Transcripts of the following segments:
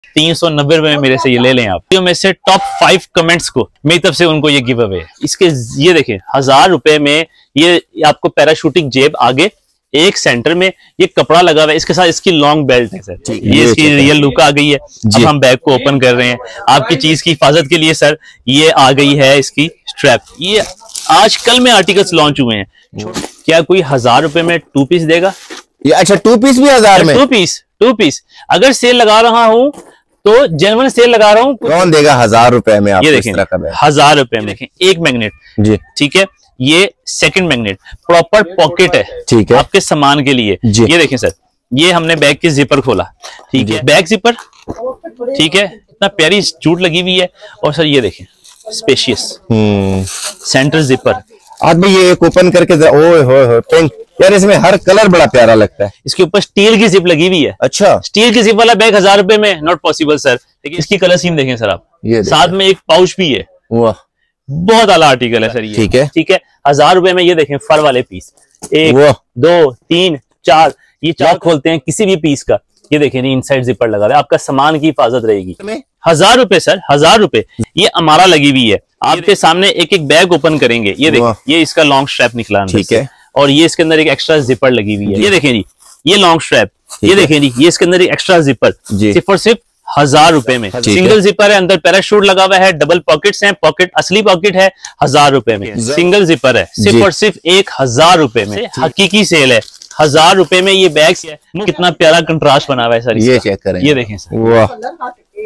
390 रुपए में मेरे से ये ले लें आप। तो में से टॉप 5 कमेंट्स को मेरी तरफ से उनको ये गिव अवे है। इसके ये देखें 1000 रुपए में ये आपको पैराशूटिंग जेब आगे, एक सेंटर में ये कपड़ा लगा हुआ है, इसके साथ इसकी लॉन्ग बेल्ट है सर। ये इसकी रियल लुक आ गई है। अब हम बैग को ओपन कर रहे हैं आपकी चीज की हिफाजत के लिए सर। ये आ गई है इसकी स्ट्रैप। ये आज कल में आर्टिकल्स लॉन्च हुए हैं। क्या कोई 1000 रुपए में 2 पीस देगा? ये अच्छा 2 पीस भी 1000 में? 2 पीस अगर सेल लगा रहा हूं तो जेन्युइन सेल लगा रहा हूं। कौन देगा 1000 रुपए में? आप ये देखें 1000 रुपए में देखें एक मैग्नेट जी, ठीक है। ये सेकंड मैग्नेट प्रॉपर पॉकेट है, ठीक है, आपके सामान के लिए। ये देखें सर, ये हमने बैग की जिपर खोला, ठीक है, बैग जिपर, ठीक है, इतना प्यारी जूट लगी हुई है। और सर ये देखें स्पेशियस सेंटर जिपर। आज भी ये एक ओपन करके ओए होए पिंक यार, इसमें हर कलर बड़ा प्यारा लगता है। इसके ऊपर स्टील की जिप लगी हुई है। अच्छा, स्टील की जिप वाला बैग 1000 रुपए में नॉट पॉसिबल सर। लेकिन इसकी कलर स्कीम देखें सर आप, ये साथ में एक पाउच भी है। वाह, बहुत आला आर्टिकल है सर ये। ठीक है, ठीक है। 1000 रुपए में ये देखें फर वाले पीस, 1 2 3 4, ये 4 खोलते हैं किसी भी पीस का। ये देखें इनसाइड जिपर लगा है, आपका सामान की हिफाजत रहेगी। 1000 रुपए सर, 1000 रुपए। ये अमारा लगी हुई है। आपके सामने एक एक बैग ओपन करेंगे। ये देखें, ये इसका लॉन्ग स्ट्रैप निकला, ठीक है, और ये इसके अंदर एक एक्स्ट्रा जिपर लगी हुई है। ये देखें जी, ये लॉन्ग स्ट्रैप, ये देखें जी, ये इसके अंदर एक एक्स्ट्रा जिपर, सिर्फ और सिर्फ 1000 रुपए में। सिंगल जिपर है, अंदर पैराशूट लगा हुआ है, डबल पॉकेट्स हैं, पॉकेट असली पॉकेट है। 1000 रुपए में सिंगल जिपर है, सिर्फ और सिर्फ 1000 रुपए में। हकीकी सेल है। 1000 रुपए में ये बैग कितना प्यारा कंट्रास्ट बना हुआ है सर। ये चेक करें, ये देखें सर, वाह,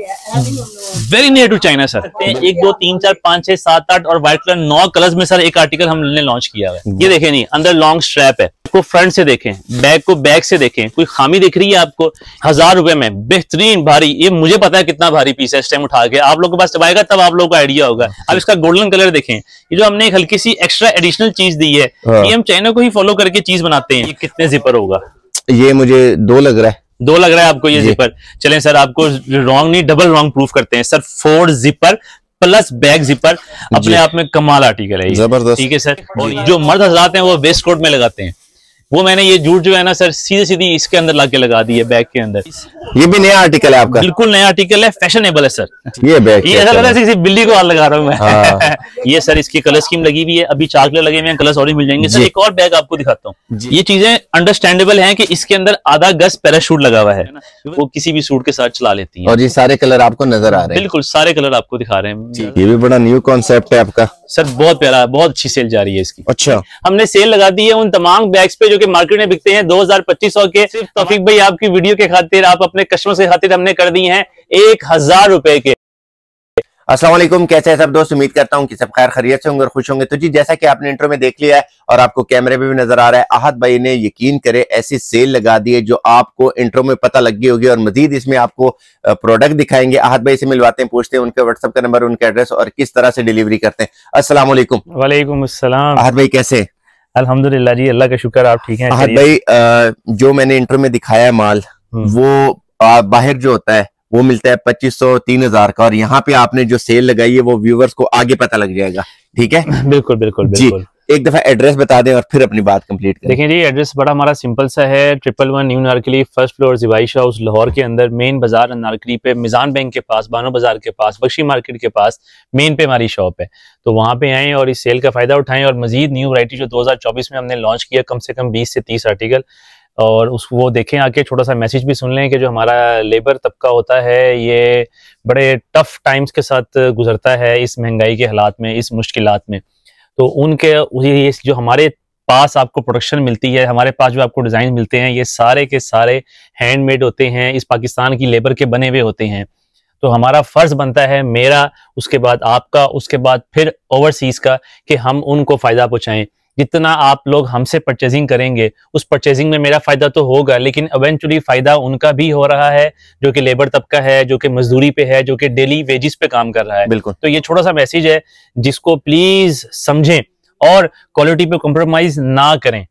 very near to China sir. 1 2 3 4 5 6 7 8 और व्हाइट कलर 9 कलर्स में सर एक आर्टिकल हमने लॉन्च किया है। ये देखें नहीं, अंदर लॉन्ग स्ट्रैप है। को फ्रंट से देखें, बैग को बैक से देखें, कोई खामी दिख रही है आपको? 1000 रुपए में बेहतरीन भारी, ये मुझे पता है कितना भारी पीस है। इस टाइम उठा के आप लोगों के पास जब आएगा तब आप लोगों को आइडिया होगा। अब इसका गोल्डन कलर देखें, ये जो हमने एक हल्की सी एक्स्ट्रा एडिशनल चीज दी है, ये हम चाइना को ही फॉलो करके चीज बनाते हैं। ये कितने जिपर होगा? ये मुझे 2 लग रहा है। 2 लग रहा है आपको ये जिपर? चलें सर, आपको रॉन्ग नहीं डबल रॉन्ग प्रूफ करते हैं sir. 4 zipper plus bag zipper अपने आप में कमाल आर्टिकल है, जबरदस्त, ठीक है सर। और जो मर्द हजरात हैं वो वेस्ट कोट में लगाते हैं, वो मैंने ये जूट जो है ना सर सीधी सीधी इसके अंदर लाके लगा दी है बैग के अंदर। ये भी नया आर्टिकल है आपका? बिल्कुल नया आर्टिकल है, फैशनेबल है सर। ये बैग ये ऐसा लग रहा है किसी बिल्ली को हाथ लगा रहा हूँ मैं। हाँ। ये सर इसकी कलर स्कीम लगी हुई है, अभी 4 कलर लगे हुए हैं, कलर्स और भी मिल जाएंगे सर। एक और बैग आपको दिखाता हूँ। ये चीजें अंडरस्टैंडेबल हैं कि इसके अंदर आधा गज पैराशूट लगा हुआ है, वो किसी भी सूट के साथ चला लेती है। और ये सारे कलर आपको नजर आ रहे हैं? बिल्कुल सारे कलर आपको दिखा रहे हैं। ये भी बड़ा न्यू कॉन्सेप्ट है आपका सर, बहुत प्यारा, बहुत अच्छी सेल जा रही है इसकी। अच्छा, हमने सेल लगा दी है उन तमाम बैग्स पे जो कि मार्केट में बिकते हैं 2000-2500 के। तौफीक भाई आपकी वीडियो के खातिर, आप अपने कस्टमर्स के खातिर हमने कर दी हैं 1000 रुपए के। अस्सलाम वालेकुम, कैसे हैं सब दोस्त? उम्मीद करता हूं कि सब खैर खैरियत से होंगे और खुश होंगे। तो जी, जैसा कि आपने इंट्रो में देख लिया है और आपको कैमरे पे भी नजर आ रहा है, आहद भाई ने यकीन करे ऐसी सेल लगा दी है जो आपको इंट्रो में पता लग गई होगी। और मजीद इसमें आपको प्रोडक्ट दिखाएंगे। आहद भाई से मिलवाते हैं, पूछते हैं उनके व्हाट्सएप का नंबर, उनका एड्रेस और किस तरह से डिलीवरी करते हैं। अस्सलाम वालेकुम। वालेकुम अस्सलाम। आहद भाई कैसे? अल्हम्दुलिल्लाह जी, अल्लाह का शुक्र, आप ठीक हैं? आहद भाई, जो मैंने इंट्रो में दिखाया है माल, वो बाहर जो होता है वो मिलता है 2500-3000 का, और यहाँ पे आपने जो सेल लगाई है वो व्यूवर्स को आगे पता लग जाएगा, ठीक है? बिल्कुल बिल्कुल बिल्कुल। एक दफा एड्रेस बता दें और फिर अपनी बात कंप्लीट करें। देखिए जी, एड्रेस बड़ा हमारा सिंपल सा है, 111 new Anarkali, first floor Zivaish house, Lahore के अंदर, मेन बाजार नारकली पे, मिजान बैंक के पास, बानो बाजार के पास, बख्शी मार्केट के पास मेन पे हमारी शॉप है। तो वहाँ पे आएँ और इस सेल का फायदा उठाएं। और मजीद न्यू वैरायटी जो 2024 में हमने लॉन्च किया, कम से कम 20 से 30 आर्टिकल, और वो देखें आके। छोटा सा मैसेज भी सुन लें कि जो हमारा लेबर तबका होता है ये बड़े टफ टाइम्स के साथ गुजरता है इस महंगाई के हालात में, इस मुश्किलात में। तो उनके ये जो हमारे पास आपको प्रोडक्शन मिलती है, हमारे पास जो आपको डिज़ाइन मिलते हैं, ये सारे के सारे हैंडमेड होते हैं, इस पाकिस्तान की लेबर के बने हुए होते हैं। तो हमारा फ़र्ज़ बनता है, मेरा, उसके बाद आपका, उसके बाद फिर ओवरसीज़ का, कि हम उनको फ़ायदा पहुँचाएँ। जितना आप लोग हमसे परचेजिंग करेंगे उस परचेजिंग में मेरा फ़ायदा तो होगा, लेकिन इवेंचुअली फ़ायदा उनका भी हो रहा है जो कि लेबर तबका है, जो कि मजदूरी पे है, जो कि डेली वेजिस पे काम कर रहा है। बिल्कुल। तो ये छोटा सा मैसेज है जिसको प्लीज़ समझें और क्वालिटी पे कॉम्प्रोमाइज़ ना करें।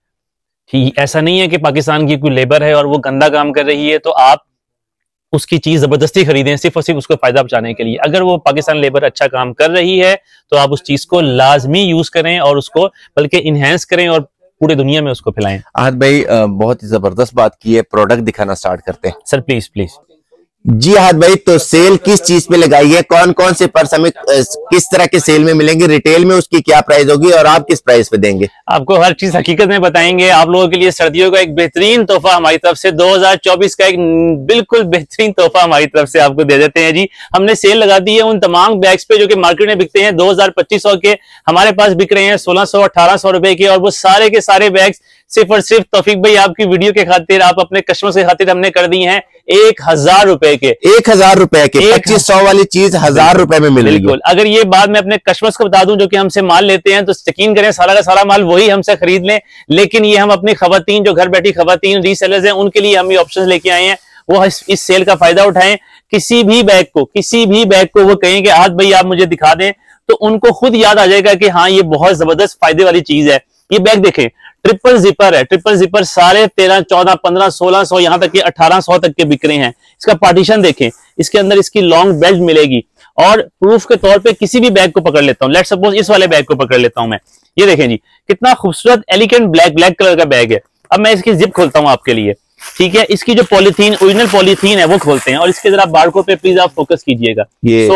ऐसा नहीं है कि पाकिस्तान की कोई लेबर है और वो गंदा काम कर रही है तो आप उसकी चीज जबरदस्ती खरीदें सिर्फ और सिर्फ उसको फायदा पहुंचाने के लिए। अगर वो पाकिस्तान लेबर अच्छा काम कर रही है तो आप उस चीज को लाजमी यूज करें और उसको बल्कि इनहेंस करें और पूरी दुनिया में उसको फैलाएं। आहद भाई बहुत ही जबरदस्त बात की है, प्रोडक्ट दिखाना स्टार्ट करते हैं। Sir please please. जी हाथ भाई, तो सेल किस चीज पे लगाई है, कौन कौन से पर्स हमें किस तरह के सेल में मिलेंगे, रिटेल में उसकी क्या प्राइस होगी और आप किस प्राइस पे देंगे? आपको हर चीज हकीकत में बताएंगे। आप लोगों के लिए सर्दियों का एक बेहतरीन तोहफा हमारी तरफ से, 2024 का एक बिल्कुल बेहतरीन तोहफा हमारी तरफ से आपको दे देते हैं जी। हमने सेल लगा दी है उन तमाम बैग्स पे जो कि मार्केट में बिकते हैं 2200 के, हमारे पास बिक रहे हैं 1600-1800 रुपए के। और वो सारे के सारे बैग्स सिर्फ और सिर्फ तौफीक भाई आपकी वीडियो के खातिर, आप अपने कस्टमर्स के खातिर हमने कर दी हैं 1000 रुपए के। 1000 रुपए के 2500 वाली चीज 1000 रुपए में मिलेगी। बिल्कुल। अगर ये बात मैं अपने कस्टमर्स को बता दूं जो कि हमसे माल लेते हैं, तो यकीन करें सारा का सारा माल वही हमसे खरीद लें। लेकिन ये हम अपनी खवातीन, जो घर बैठी खवातीन रीसेलर्स हैं, उनके लिए हम ये ऑप्शन लेके आए हैं, वो इस सेल का फायदा उठाएं। किसी भी बैग को वो कहें कि आज भाई आप मुझे दिखा दें, तो उनको खुद याद आ जाएगा कि हाँ ये बहुत जबरदस्त फायदे वाली चीज है। ये बैग देखें, ट्रिपल जिपर है, ट्रिपल जिपर सारे 13, 14, 15, 1600 यहां तक कि 1800 तक के बिक रहे हैं। इसका पार्टीशन देखें, इसके अंदर इसकी लॉन्ग बेल्ट मिलेगी। और प्रूफ के तौर पे किसी भी बैग को पकड़ लेता हूं, लेट्स सपोज इस वाले बैग को पकड़ लेता हूं मैं, ये देखें जी कितना खूबसूरत एलिगेंट ब्लैक कलर का बैग है। अब मैं इसकी जिप खोलता हूं आपके लिए, ठीक है। इसकी जो पॉलीथीन, ओरिजिनल पॉलीथीन है वो खोलते हैं, और इसके जरा बारकोड पे प्लीज आप फोकस कीजिएगा।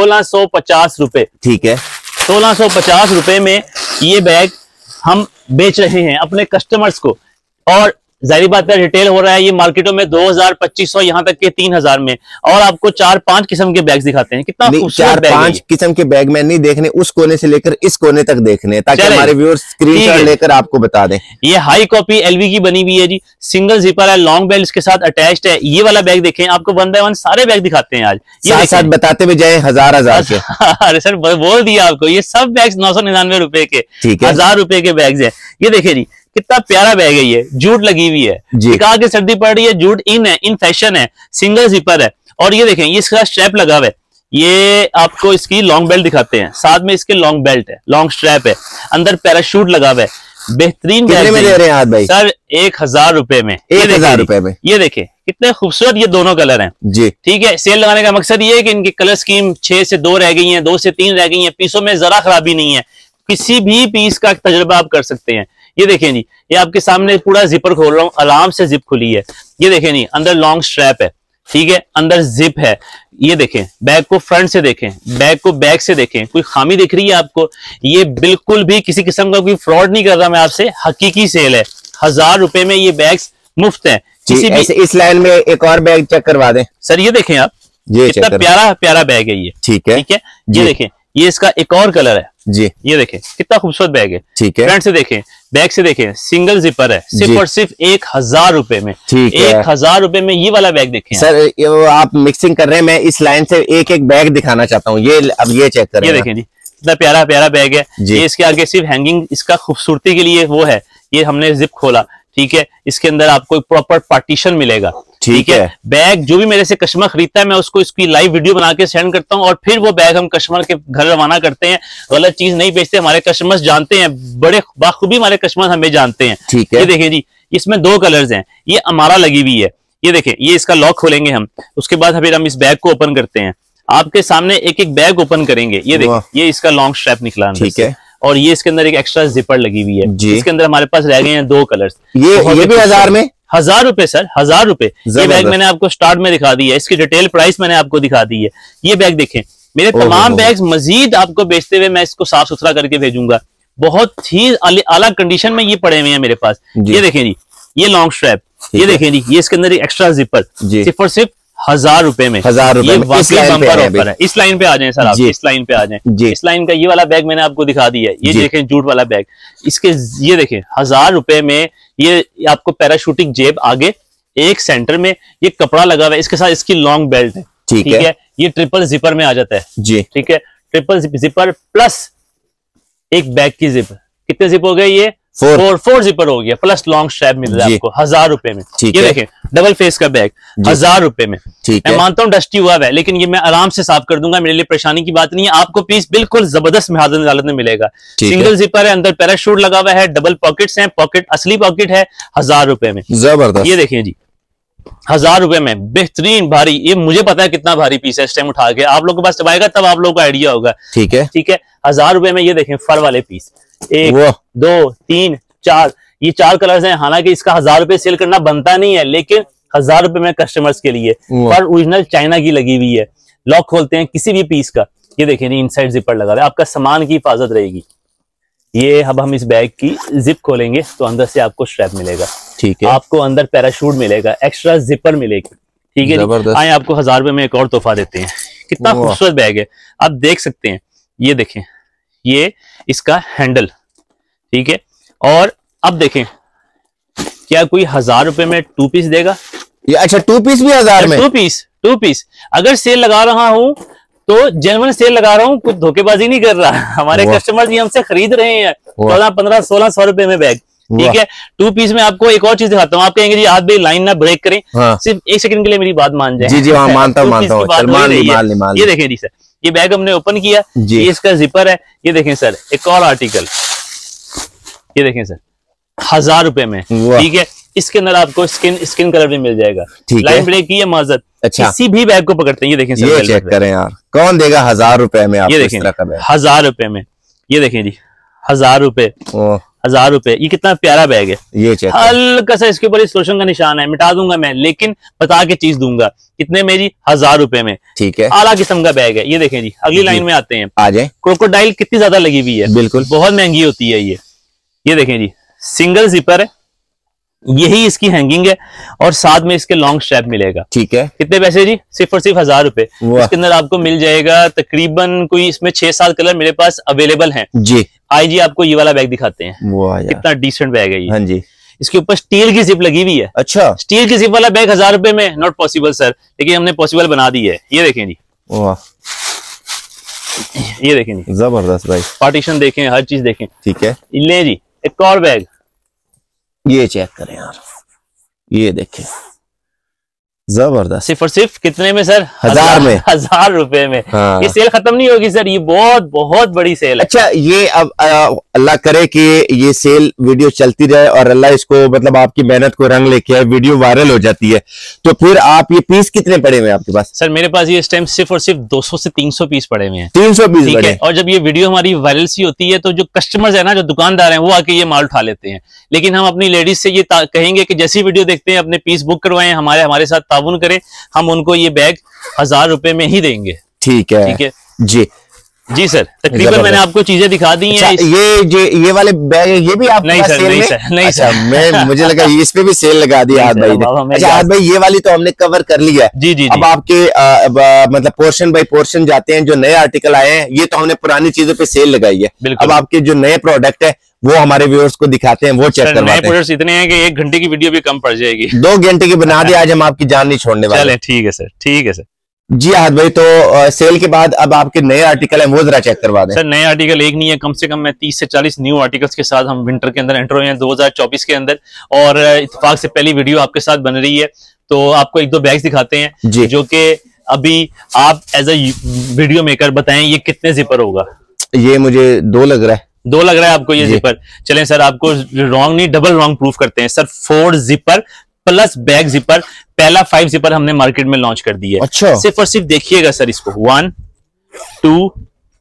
1650 रुपए, ठीक है। 1650 रुपए में ये बैग हम बेच रहे हैं अपने कस्टमर्स को। और जाहिर बात है रिटेल हो रहा है ये मार्केटों में 2000, 2500 यहाँ तक के 3000 में। और आपको 4-5 किस्म के बैग्स दिखाते हैं। कितना 4-5 किस्म के बैग में नहीं देखने, उस कोने से लेकर इस कोने तक देखने, ताकि हमारे व्यूअर्स स्क्रीनशॉट लेकर आपको बता दें। ये हाई कॉपी एलवी की बनी हुई है जी, सिंगल जिपर है, लॉन्ग बेल्ट के साथ अटैच्ड है। ये वाला बैग देखें, आपको 1 बाय 1 सारे बैग दिखाते हैं आज, ये साथ बताते हुए जाए 1000 के। अरे सर बोल दिया आपको, ये सब बैग 999 रुपए के, 1000 रुपए के बैग है। ये देखे जी कितना प्यारा बैग है, ये जूट लगी हुई है, दिखा के सर्दी पड़ रही है, जूट इन है, इन फैशन है, सिंगल जिपर है। और ये देखें ये इसका स्ट्रैप लगा हुआ है, ये आपको इसकी लॉन्ग बेल्ट दिखाते हैं, साथ में इसके लॉन्ग बेल्ट है, लॉन्ग स्ट्रैप है, अंदर पैराशूट लगा हुआ है। बेहतरीन बैग में दे रहे हैं भाई सर 1000 रुपए में, 1000 रुपए में। ये देखें कितने खूबसूरत ये दोनों कलर हैं जी, ठीक है। सेल लगाने का मकसद ये है कि इनकी कलर स्कीम 6 से 2 रह गई है, 2 से 3 रह गई है, पीसों में जरा खराबी नहीं है, किसी भी पीस का तजुर्बा आप कर सकते हैं। ये देखें जी, ये आपके सामने पूरा जिपर खोल रहा हूं, आराम से जिप खुली है। ये देखें जी, अंदर लॉन्ग स्ट्रैप है, ठीक है, अंदर जिप है। ये देखें, बैग को फ्रंट से देखें, बैग को बैक से देखें, कोई खामी दिख रही है आपको? ये बिल्कुल भी किसी किस्म का कोई फ्रॉड नहीं कर रहा मैं आपसे, हकीकी सेल है। 1000 रुपए में ये बैग्स मुफ्त है। किसी भी इस लाइन में एक और बैग चेक करवा दें सर, ये देखें आप, ये कितना प्यारा बैग है ये, ठीक है। ये देखें, ये इसका एक और कलर है जी, ये देखें कितना खूबसूरत बैग है, ठीक है। फ्रंट से देखें, बैक से देखें, सिंगल जिपर है, सिर्फ और सिर्फ 1000 रुपए में, 1000 रुपए में ये वाला बैग देखें सर। आप मिक्सिंग कर रहे हैं, मैं इस लाइन से एक एक बैग दिखाना चाहता हूँ। ये अब ये चेक करें, ये देखें जी कितना प्यारा बैग है। ये इसके आगे सिर्फ हैंगिंग, इसका खूबसूरती के लिए वो है, ये हमने जिप खोला, ठीक है। इसके अंदर आपको प्रॉपर पार्टीशन मिलेगा, ठीक है। बैग जो भी मेरे से कस्टमर खरीदता है, मैं उसको इसकी लाइव वीडियो बना के सेंड करता हूं, और फिर वो बैग हम कस्टमर के घर रवाना करते हैं। गलत चीज नहीं बेचते, हमारे कस्टमर्स जानते हैं, बड़े बाखूबी हमारे कस्टमर हमें जानते हैं, ठीक है। ये देखें जी, इसमें 2 कलर्स हैं, ये अमारा लगी हुई है। ये देखें, ये इसका लॉक खोलेंगे हम, उसके बाद फिर हम इस बैग को ओपन करते हैं। आपके सामने एक एक बैग ओपन करेंगे। ये देखें, ये इसका लॉन्ग स्ट्रैप निकला, ठीक है। और ये इसके अंदर एक एक्स्ट्रा जिपर लगी हुई है, इसके अंदर हमारे पास रह गए हैं 2 कलर्स। ये भी 1000 में, 1000 रुपए सर, 1000 रुपए। ये बैग मैंने आपको स्टार्ट में दिखा दी है, इसकी डिटेल प्राइस मैंने आपको दिखा दी है। ये बैग देखें, मेरे तमाम बैग्स मजीद आपको बेचते हुए मैं इसको साफ सुथरा करके भेजूंगा। बहुत ही आला कंडीशन में ये पड़े हुए हैं मेरे पास। ये देखें जी, ये लॉन्ग स्ट्रैप, ये देखें जी, ये इसके अंदर एक एक्स्ट्रा जिपर, सिर्फ और सिर्फ 1000 रुपए में। 1000 रुपए में इस लाइन पे है। इस लाइन पे आ जाएं सर, आप इस लाइन पे आ जाएं। इस लाइन का ये वाला बैग मैंने आपको दिखा दिया है, ये देखें जूट वाला बैग, इसके ये देखें 1000 रुपए में ये आपको पैराशूटिंग जेब आगे, एक सेंटर में ये कपड़ा लगा हुआ है, इसके साथ इसकी लॉन्ग बेल्ट है, ठीक है। ये ट्रिपल जिपर में आ जाता है जी, ठीक है। ट्रिपल जिपर प्लस एक बैग की जिप, कितने जिप हो गए? ये 4 जिपर हो गया, प्लस लॉन्ग स्ट्रैप मिल रहा है आपको 1000 रुपए में। ये देखें, डबल फेस का बैग 1000 रुपए में। मैं मानता हूँ डस्टी हुआ है, लेकिन ये मैं आराम से साफ कर दूंगा, मेरे लिए परेशानी की बात नहीं है। आपको पीस बिल्कुल जबरदस्त हालत में मिलेगा। सिंगल जिपर है, अंदर पैराशूट लगा हुआ है, डबल पॉकेट्स हैं, पॉकेट असली पॉकेट है, 1000 रुपए में, जबरदस्त। ये देखें जी, 1000 रुपए में बेहतरीन भारी, ये मुझे पता है कितना भारी पीस है, इस टाइम उठा के आप लोगों के पास जब आएगा तब आप लोगों को आइडिया होगा, ठीक है, ठीक है। 1000 रुपए में ये देखें फर वाले पीस, 1 2 3 4, ये 4 कलर्स हैं। हालांकि इसका 1000 रुपए सेल करना बनता नहीं है, लेकिन 1000 रुपए में कस्टमर्स के लिए, पर ओरिजिनल चाइना की लगी हुई है। लॉक खोलते हैं किसी भी पीस का, ये देखिए जी इनसाइड जिपर लगा है, आपका सामान की हिफाजत रहेगी। ये अब हम इस बैग की जिप खोलेंगे तो अंदर से आपको स्ट्रैप मिलेगा, ठीक है, आपको अंदर पैराशूट मिलेगा, एक्स्ट्रा जिपर मिलेगी, ठीक है। आए आपको 1000 रुपए में एक और तोहफा देते हैं। कितना खूबसूरत बैग है, आप देख सकते हैं। ये देखें, ये इसका हैंडल, ठीक है। और अब देखें, क्या कोई 1000 रुपए में 2 पीस देगा? अच्छा 2 पीस भी 1000 में? 2 पीस अगर सेल लगा रहा हूं तो जेन्युइन सेल लगा रहा हूँ, कुछ धोखेबाजी नहीं कर रहा। हमारे कस्टमर जी हमसे खरीद रहे हैं 14, 15, 1600 रुपए में बैग, ठीक है। 2 पीस में आपको एक और चीज दिखाता हूँ। आप कहेंगे जी आज भी लाइन ना ब्रेक करें, सिर्फ 1 सेकंड के लिए मेरी बात मान जाए। जी जी हाँ, मानता हूँ। ये देखें जी सर, ये बैग हमने ओपन किया, ये इसका जिपर है। ये देखें सर, एक और आर्टिकल, ये देखें सर, 1000 रुपए में, ठीक है। इसके अंदर आपको स्किन कलर भी मिल जाएगा, लाइन ब्रेक की है माजत। अच्छा, किसी भी बैग को पकड़ते हैं, ये देखें सर, ये चेक करें यार, कौन देगा 1000 रुपए में आपको? ये देखें 1000 रुपए में, ये देखें जी 1000 रुपए, 1000 रुपए। ये कितना प्यारा बैग है, ये चेक हल्का सा इसके ऊपर इस लोशन का निशान है, मिटा दूंगा मैं, लेकिन बता के चीज दूंगा। कितने में जी? 1000 रुपए में, ठीक है। आला किस्म का बैग है। ये देखें जी, अगली लाइन में आते हैं, आ जाए। क्रोकोडाइल कितनी ज्यादा लगी हुई है, बिल्कुल बहुत महंगी होती है ये देखें जी, सिंगल जिपर है, यही इसकी हैंगिंग है और साथ में इसके लॉन्ग स्ट्रैप मिलेगा, ठीक है। कितने पैसे जी? सिर्फ और सिर्फ 1000 रुपए। इसके अंदर आपको मिल जाएगा तकरीबन कोई इसमें 6-7 कलर मेरे पास अवेलेबल हैं जी। आई जी आपको ये वाला बैग दिखाते हैं, कितना डिसेंट बैग है ये। हाँ जी, इसके ऊपर स्टील की जिप लगी हुई है। अच्छा, स्टील की जिप वाला बैग 1000 रुपए में नॉट पॉसिबल सर, लेकिन हमने पॉसिबल बना दी है। ये देखें जी, ये देखें जी, जबरदस्त भाई, पार्टीशन देखें, हर चीज देखें, ठीक है। ले जी एक और बैग, ये चेक करें यार, ये देखें, जबरदस्त। सिर्फ और सिर्फ कितने में सर? 1000 में, 1000 रुपए में। हाँ। ये सेल खत्म नहीं होगी सर, ये बहुत बहुत बड़ी सेल है। अच्छा, ये अब अल्लाह करे कि ये सेल वीडियो चलती रहे और अल्लाह इसको मतलब आपकी मेहनत को रंग लेके आए, वीडियो वायरल हो जाती है, तो फिर आप ये पीस कितने पड़े हुए हैं आपके पास? सर मेरे पास ये इस टाइम सिर्फ और सिर्फ 200 से 300 पीस पड़े हुए हैं। 300 पीस पड़े हैं। और जब ये वीडियो हमारी वायरल सी होती है तो जो कस्टमर्स है ना, जो दुकानदार है, वो आके ये माल उठा लेते हैं। लेकिन हम अपनी लेडीज से ये कहेंगे कि जैसी वीडियो देखते हैं अपने पीस बुक करवाएं, हमारे साथ ताउन करें, हम उनको ये बैग 1000 रुपए में ही देंगे। ठीक है, ठीक है जी। जी सर, तकरीबन मैंने आपको चीजें दिखा दी हैं। ये वाले बैग ये भी आप? नहीं सर, नहीं सर, नहीं सर, मैं मुझे लगा इस पे भी सेल लगा दी आद भाई ने। अच्छा आद भाई, ये वाली तो हमने कवर कर लिया। जी जी, अब आपके मतलब पोर्शन बाय पोर्शन जाते हैं, जो नए आर्टिकल आए हैं, ये तो हमने पुरानी चीजों पे सेल लगाई है। अब आपके जो नए प्रोडक्ट है वो हमारे व्यूअर्स को दिखाते हैं, वो चेक करवाते हैं। प्रोडक्ट्स इतने हैं कि 1 घंटे की वीडियो भी कम पड़ जाएगी। 2 घंटे की बना दे, आज हम आपकी जान नहीं छोड़ने वाले। ठीक है सर, ठीक है सर। जी आहद भाई, तो सेल के बाद अब आपके नए आर्टिकल हैं, वो जरा चेक करवा दें। सर नए आर्टिकल एक नहीं है, कम से कम मैं 30 से 40 न्यू आर्टिकल्स के साथ हम विंटर के अंदर एंटर हुए हैं 2024 के अंदर, और इत्तेफाक से पहली वीडियो आपके साथ बन रही है। तो आपको 1-2 बैग्स दिखाते हैं जो कि अभी आप एज अ वीडियो मेकर बताएं ये कितने जिपर होगा। ये मुझे 2 लग रहा है। 2 लग रहा है आपको ये जिपर? चलें सर, आपको रॉन्ग नहीं डबल रॉन्ग प्रूफ करते हैं sir. 4 zipper plus bag zipper, पहला 5 जिपर हमने मार्केट में लॉन्च कर दी है। अच्छा, सिर्फ और सिर्फ देखिएगा सर इसको, 1, 2,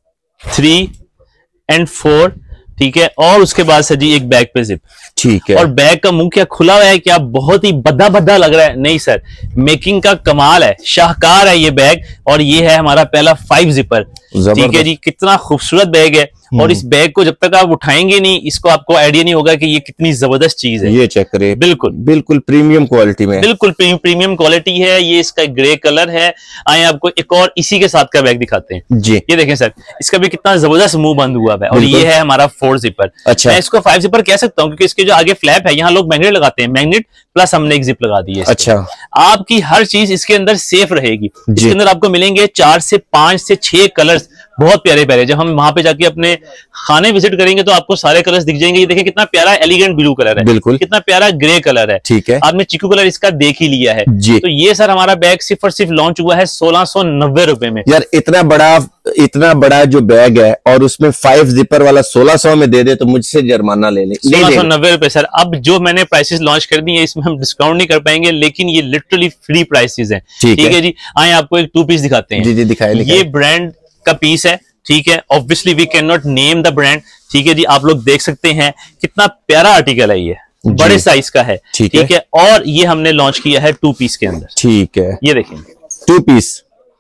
3 एंड 4, ठीक है। और उसके बाद सर जी एक बैग पे जिप, ठीक है। और बैग का मुंह क्या खुला हुआ है, क्या बहुत ही बद्दा बद्दा लग रहा है? नहीं सर, मेकिंग का कमाल है, शाहकार है ये बैग। और ये है हमारा पहला 5 जिपर, ठीक है जी। कितना खूबसूरत बैग है, और इस बैग को जब तक आप उठाएंगे नहीं, इसको आपको आइडिया नहीं होगा कि ये कितनी जबरदस्त चीज है। ये चेक करिए, बिल्कुल बिल्कुल प्रीमियम क्वालिटी में, बिल्कुल प्रीमियम क्वालिटी है। ये इसका ग्रे कलर है। आए आपको एक और इसी के साथ का बैग दिखाते हैं जी। ये देखें सर, इसका भी कितना जबरदस्त मुंह बंद हुआ है, और ये है हमारा 4 जिपर। अच्छा, मैं इसको 5 जिपर कह सकता हूँ क्योंकि इसके जो आगे फ्लैप है, यहाँ लोग मैग्नेट लगाते हैं, मैग्नेट प्लस हमने एक जिप लगा दी है। अच्छा, आपकी हर चीज इसके अंदर सेफ रहेगी। इसके अंदर आपको मिलेंगे 4 से 5 से 6 कलर्स, बहुत प्यारे प्यारे। जब हम वहां पे जाके अपने खाने विजिट करेंगे तो आपको सारे कलर्स दिख जाएंगे। ये देखिए कितना प्यारा एलिगेंट ब्लू कलर है, बिल्कुल कितना प्यारा ग्रे कलर है, ठीक है। आपने चीकू कलर इसका देख ही लिया है जी। तो ये सर हमारा बैग सिर्फ और सिर्फ लॉन्च हुआ है 1690 रुपए में। यार इतना बड़ा जो बैग है और उसमें 5 जिपर वाला 1600 में दे दे तो मुझसे जुर्माना ले ले। 1690 रुपए सर। अब जो मैंने प्राइसेस लॉन्च कर दी है इसमें हम डिस्काउंट नहीं कर पाएंगे, लेकिन ये लिटरली फ्री प्राइसेस हैं, ठीक है जी। आए आपको एक 2 पीस दिखाते हैं। जी जी दिखाएं। ये ब्रांड का पीस है, ठीक है। Obviously we can not name the brand, ठीक है जी। आप लोग देख सकते हैं कितना प्यारा आर्टिकल है ये, बड़े साइज का है, ठीक है। और ये हमने लॉन्च किया है 2 पीस के अंदर, ठीक है। ये देखें 2 पीस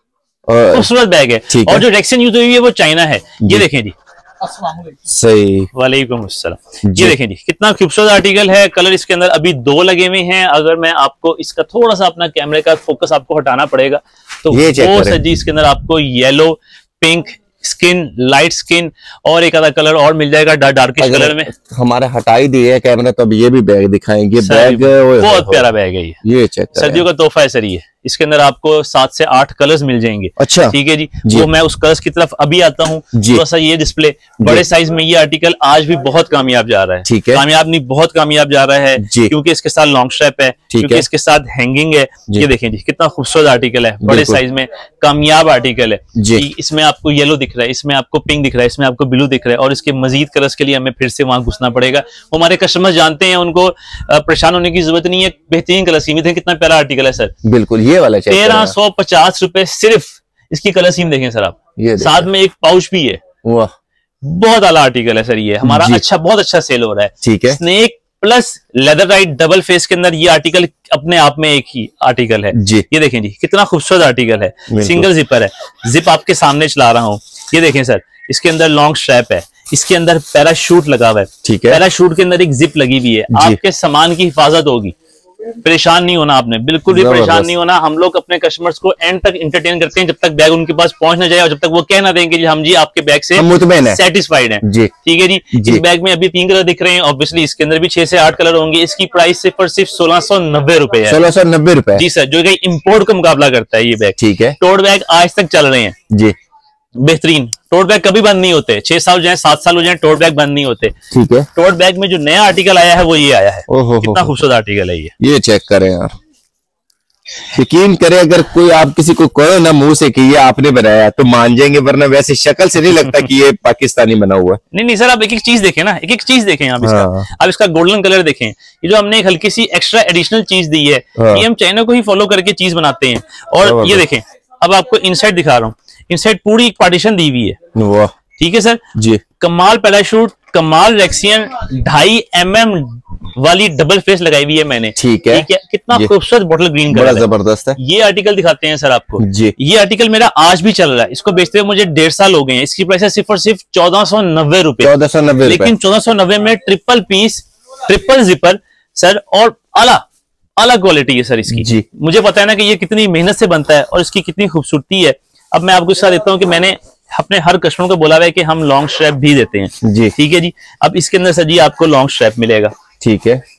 खूबसूरत बैग है, और जो रेक्सन यूज हुई है वो चाइना है। ये देखें जी, सही, वालेकुम अस्सलाम। ये देखें जी, कितना खूबसूरत आर्टिकल है। कलर इसके अंदर अभी 2 लगे हुए हैं। अगर मैं आपको इसका थोड़ा सा अपना कैमरे का फोकस आपको हटाना पड़ेगा तो वो सर जी इसके अंदर आपको yellow, pink, skin, light skin और एक आधा कलर और मिल जाएगा डार्किश कलर में। हमारा हटाई दिए कैमरा तो अब ये भी बैग दिखाएंगे। बैग बहुत प्यारा बैग है ये चेक सर्दियों का तोहफा है सर ये। इसके अंदर आपको 7 से 8 कलर्स मिल जाएंगे। अच्छा, ठीक है जी। वो मैं उस कलर्स की तरफ अभी आता हूँ। थोड़ा सा ये डिस्प्ले बड़े साइज में, ये आर्टिकल आज भी बहुत कामयाब जा रहा है। ठीक है, कामयाब नहीं बहुत कामयाब जा रहा है, क्योंकि इसके साथ लॉन्ग स्ट्रैप है, क्योंकि इसके साथ हैंगिंग है। ये देखें जी, कितना खूबसूरत आर्टिकल है, बड़े साइज में कामयाब आर्टिकल है। इसमें आपको येलो दिख रहा है, इसमें आपको पिंक दिख रहा है, इसमें आपको ब्लू दिख रहा है, और इसके मजीद कलर्स के लिए हमें फिर से वहां घुसना पड़ेगा। हमारे कस्टमर जानते हैं, उनको परेशान होने की जरूरत नहीं है। बेहतरीन कलर सीमित है। कितना प्यारा आर्टिकल है सर। बिल्कुल, ये वाला 1350 रुपए सिर्फ। इसकी कलर सीम देखें सर आप, साथ में एक पाउच भी है। वाह, बहुत आला आर्टिकल है सर ये। हमारा अच्छा, बहुत अच्छा सेल हो रहा है। ठीक है। Snake plus leather right double face के अंदर ये आर्टिकल अपने आप में एक ही आर्टिकल है जी। ये देखें जी, कितना खूबसूरत आर्टिकल है। सिंगल जिपर है, जिप आपके सामने चला रहा हूँ। ये देखें सर, इसके अंदर लॉन्ग स्ट्रैप है, इसके अंदर पैराशूट लगा हुआ है। ठीक है, पैराशूट के अंदर एक जिप लगी हुई है। आपके सामान की हिफाजत होगी, परेशान नहीं होना आपने, बिल्कुल भी परेशान नहीं होना। हम लोग अपने कस्टमर्स को एंड तक एंटरटेन करते हैं, जब तक बैग उनके पास पहुंच ना जाए और जब तक वो कह ना देंगे हम जी आपके बैग से सेटिस्फाइड हैं। ठीक है जी। इस बैग में अभी 3 कलर दिख रहे हैं, ऑब्वियसली इसके अंदर भी 6 से 8 कलर होंगे। इसकी प्राइस सिर्फ 1690 रुपए है। 1690 रुपए जी सर, जो कि इम्पोर्ट का मुकाबला करता है ये बैग। ठीक है, टोट बैग आज तक चल रहे हैं जी, बेहतरीन। टोट बैग कभी बंद नहीं होते, 6 साल हो जाए 7 साल हो जाए, टोट बैग बंद नहीं होते। ठीक है। टोट बैग में जो नया आर्टिकल आया है वो ये आया है। कितना खूबसूरत आर्टिकल है ये चेक करें यार, यकीन करें अगर कोई आप किसी को कहो ना मुंह से कि ये आपने बनाया तो मान जाएंगे, वरना वैसे शक्ल से नहीं लगता कि ये पाकिस्तानी बना हुआ है। नहीं नहीं सर, आप एक एक चीज देखें ना, एक एक चीज देखें आप इसका। आप इसका गोल्डन कलर देखें, ये जो हमने एक हल्की सी एक्स्ट्रा एडिशनल चीज दी है, ये हम चाइना को ही फॉलो करके चीज बनाते हैं। और ये देखें, अब आपको इनसाइड दिखा रहा हूँ, इनसाइड पूरी एक पार्टीशन दी हुई है। ठीक है सर जी, कमाल पैराशूट, कमाल रेक्सियन, 2.5 mm वाली डबल फेस लगाई हुई है मैंने। ठीक है, कितना खूबसूरत बॉटल ग्रीन कलर है, जबरदस्त है। ये आर्टिकल दिखाते हैं सर आपको जी। ये आर्टिकल मेरा आज भी चल रहा है, इसको बेचते हुए मुझे 1.5 साल हो गए हैं। इसकी प्राइस है सिर्फ और सिर्फ 1490 रुपए। 1490, लेकिन 1490 में triple piece, triple zipper sir, और आला क्वालिटी है सर इसकी जी। मुझे पता है ना कि ये कितनी मेहनत से बनता है और इसकी कितनी खूबसूरती है। अब मैं आपको इसका देता हूँ कि मैंने अपने हर कस्टमर को बोला हुआ है कि हम लॉन्ग स्ट्रैप भी देते हैं जी। ठीक है जी। अब इसके अंदर सर जी आपको लॉन्ग स्ट्रैप मिलेगा। ठीक है,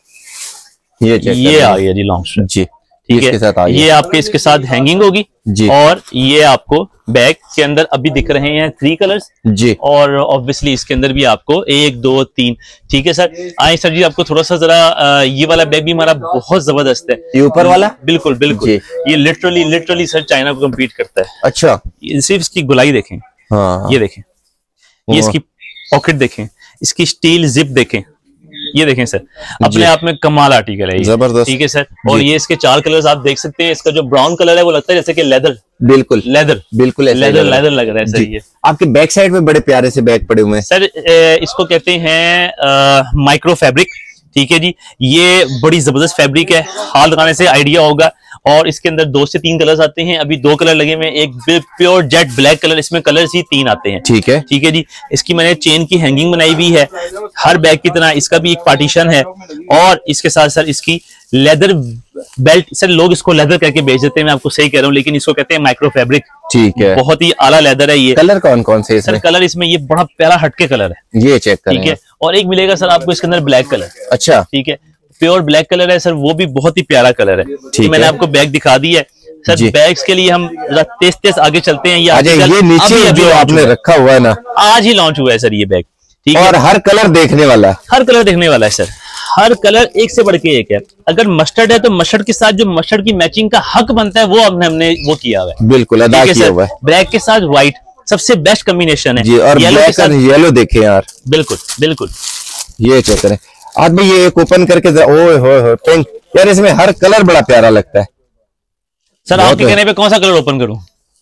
ये आ गया जी लॉन्ग स्ट्रैप जी। ठीक है, ये आपके इसके साथ हैंगिंग होगी जी। और ये आपको बैग के अंदर अभी दिख रहे हैं 3 कलर्स जी। और ऑब्वियसली इसके अंदर भी आपको 1 2 3। ठीक है सर, आए सर जी आपको थोड़ा सा जरा ये वाला बैग भी हमारा बहुत जबरदस्त है। ये ऊपर वाला बिल्कुल बिल्कुल, ये लिटरली सर चाइना को कम्पीट करता है। अच्छा, सिर्फ इसकी गुलाई देखें, ये देखें, ये इसकी पॉकेट देखें, इसकी स्टील जिप देखें, ये देखें सर, अपने आप में कमाल आर्टिकल है, जबरदस्त। ठीक है सर, और ये इसके 4 कलर्स आप देख सकते हैं। इसका जो ब्राउन कलर है वो लगता है जैसे कि लेदर, बिल्कुल लेदर, बिल्कुल लेदर लग रहा है सर। ये आपके बैक साइड में बड़े प्यारे से बैग पड़े हुए हैं सर, इसको कहते हैं माइक्रो फैब्रिक। ठीक है जी, ये बड़ी जबरदस्त फैब्रिक है, हाथ लगाने से आइडिया होगा। और इसके अंदर 2 से 3 कलर्स आते हैं, अभी 2 कलर लगे हुए हैं, एक प्योर जेट ब्लैक कलर, इसमें कलर्स ही 3 आते हैं। ठीक है, ठीक है जी। इसकी मैंने चेन की हैंगिंग बनाई हुई है हर बैग की तरह, इसका भी एक पार्टीशन है। और इसके साथ सर इसकी लेदर बेल्ट, सर लोग इसको लेदर करके बेच देते हैं, मैं आपको सही कह रहा हूँ, लेकिन इसको कहते हैं माइक्रो फैब्रिक। ठीक है, बहुत ही आला लेदर है ये। कलर कौन कौन से सर? कलर इसमें ये बड़ा प्यारा हटके कलर है, ये चेक करें। ठीक है, और एक मिलेगा सर आपको इसके अंदर ब्लैक कलर। अच्छा, ठीक है, प्योर ब्लैक कलर है सर, वो भी बहुत ही प्यारा कलर है। ठीक, मैंने आपको बैग दिखा दी है सर। बैग्स के लिए हम तेज आगे चलते हैं। ये नीचे जो आपने रखा हुआ है ना, आज ही लॉन्च हुआ है सर ये बैग। ठीक है, और हर कलर देखने वाला है, हर कलर देखने वाला है सर, हर कलर एक से बढ़ के एक है। अगर मस्टर्ड है तो मस्टर्ड के साथ जो मस्टर्ड की मैचिंग का हक बनता है वो हमने वो किया हुआ है, बिल्कुल अदा किया हुआ है। ब्लैक के साथ व्हाइट सबसे बेस्ट कॉम्बिनेशन है जी। और येलो देखें यार, बिल्कुल बिल्कुल, ये चेक करें आदमी, ये एक ओपन करके ओए हो पिंक यार, इसमें हर कलर बड़ा प्यारा लगता है सर। आपके कहने पे कौन सा कलर ओपन करूं?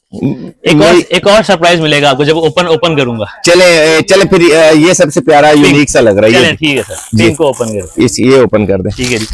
एक और सरप्राइज मिलेगा आपको जब ओपन करूंगा। चले फिर ये सबसे प्यारा यूनिक सा लग रहा है। ठीक है सर, पिंक को ओपन कर, ये ओपन कर दे। ठीक है जी,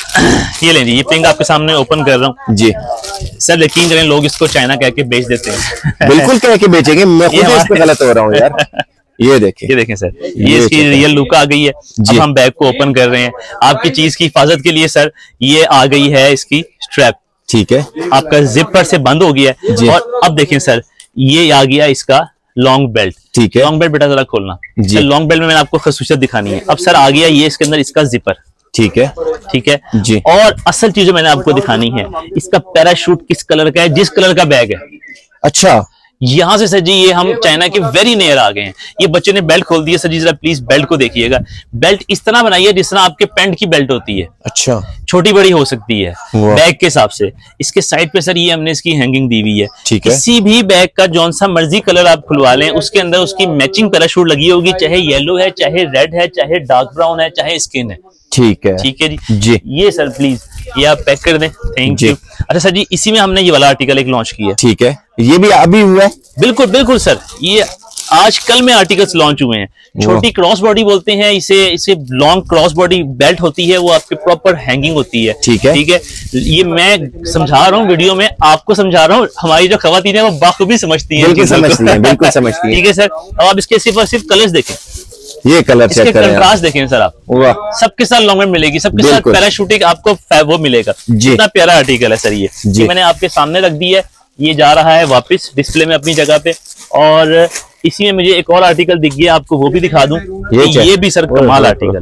ये लें जी, ये पिंक आपके सामने ओपन कर रहा हूँ जी। सर यकीन करें, लोग इसको चाइना कह के बेच देते हैं। बिल्कुल कह के बेचेंगे, मैं खुद इस पे गलत हो रहा हूँ यार। ये देखें सर, ये इसकी रियल लुक आ गई है। अब हम बैग को ओपन कर रहे हैं। आपकी चीज की हिफाजत के लिए सर ये आ गई है इसकी स्ट्रैप। ठीक है, आपका जिपर से बंद हो गया है। और अब देखें सर, ये आ गया इसका लॉन्ग बेल्ट। ठीक है, लॉन्ग बेल्ट बेटा जरा खोलना। लॉन्ग बेल्ट में मैंने आपको खसूसियत दिखानी है। अब सर आ गया ये इसके अंदर इसका जिपर। ठीक है जी। और असल चीज मैंने आपको दिखानी है, इसका पैराशूट किस कलर का है, जिस कलर का बैग है। अच्छा, यहाँ से सर जी ये हम चाइना के वेरी नियर आ गए हैं। ये बच्चे ने बेल्ट खोल दिया। सर जी जरा प्लीज बेल्ट को देखिएगा। बेल्ट इस तरह बनाई है जिस तरह आपके पैंट की बेल्ट होती है। अच्छा, छोटी बड़ी हो सकती है बैग के हिसाब से। इसके साइड पे सर ये हमने इसकी हैंगिंग दी हुई है। किसी भी बैग का जौन सा मर्जी कलर आप खुलवा लें, उसके अंदर उसकी मैचिंग पैराशूट लगी होगी, चाहे येलो है, चाहे रेड है, चाहे डार्क ब्राउन है, चाहे स्किन है। ठीक है जी। ये सर प्लीज ये आप पैक कर दें। Thank you. अच्छा सर जी, इसी में हमने ये वाला आर्टिकल एक लॉन्च किया। ठीक है, ये भी अभी हुआ है? बिल्कुल सर, ये आज कल में आर्टिकल्स लॉन्च हुए हैं। छोटी क्रॉस बॉडी बोलते हैं इसे लॉन्ग क्रॉस बॉडी बेल्ट होती है, वो आपके प्रॉपर हैंगिंग होती है। ठीक है। ये मैं समझा रहा हूँ वीडियो में, आपको समझा रहा हूँ। हमारी जो खवातीन है वो बाखूबी समझती है। बिल्कुल समझती है। ठीक है सर, अब आप इसके सिर्फ कलर्स देखें। ये कलर चेक करें, कंट्रास्ट देखें सर आप। वाह, सबके साथ लॉन्ग बेल्ट मिलेगी, सबके साथ पैराशूटिंग आपको वो मिलेगा। कितना प्यारा आर्टिकल है सर ये मैंने आपके सामने रख दी है। ये जा रहा है वापस डिस्प्ले में अपनी जगह पे। और इसी में मुझे एक और आर्टिकल दिख गया, आपको वो भी दिखा दूं। ये भी सर कमाल आर्टिकल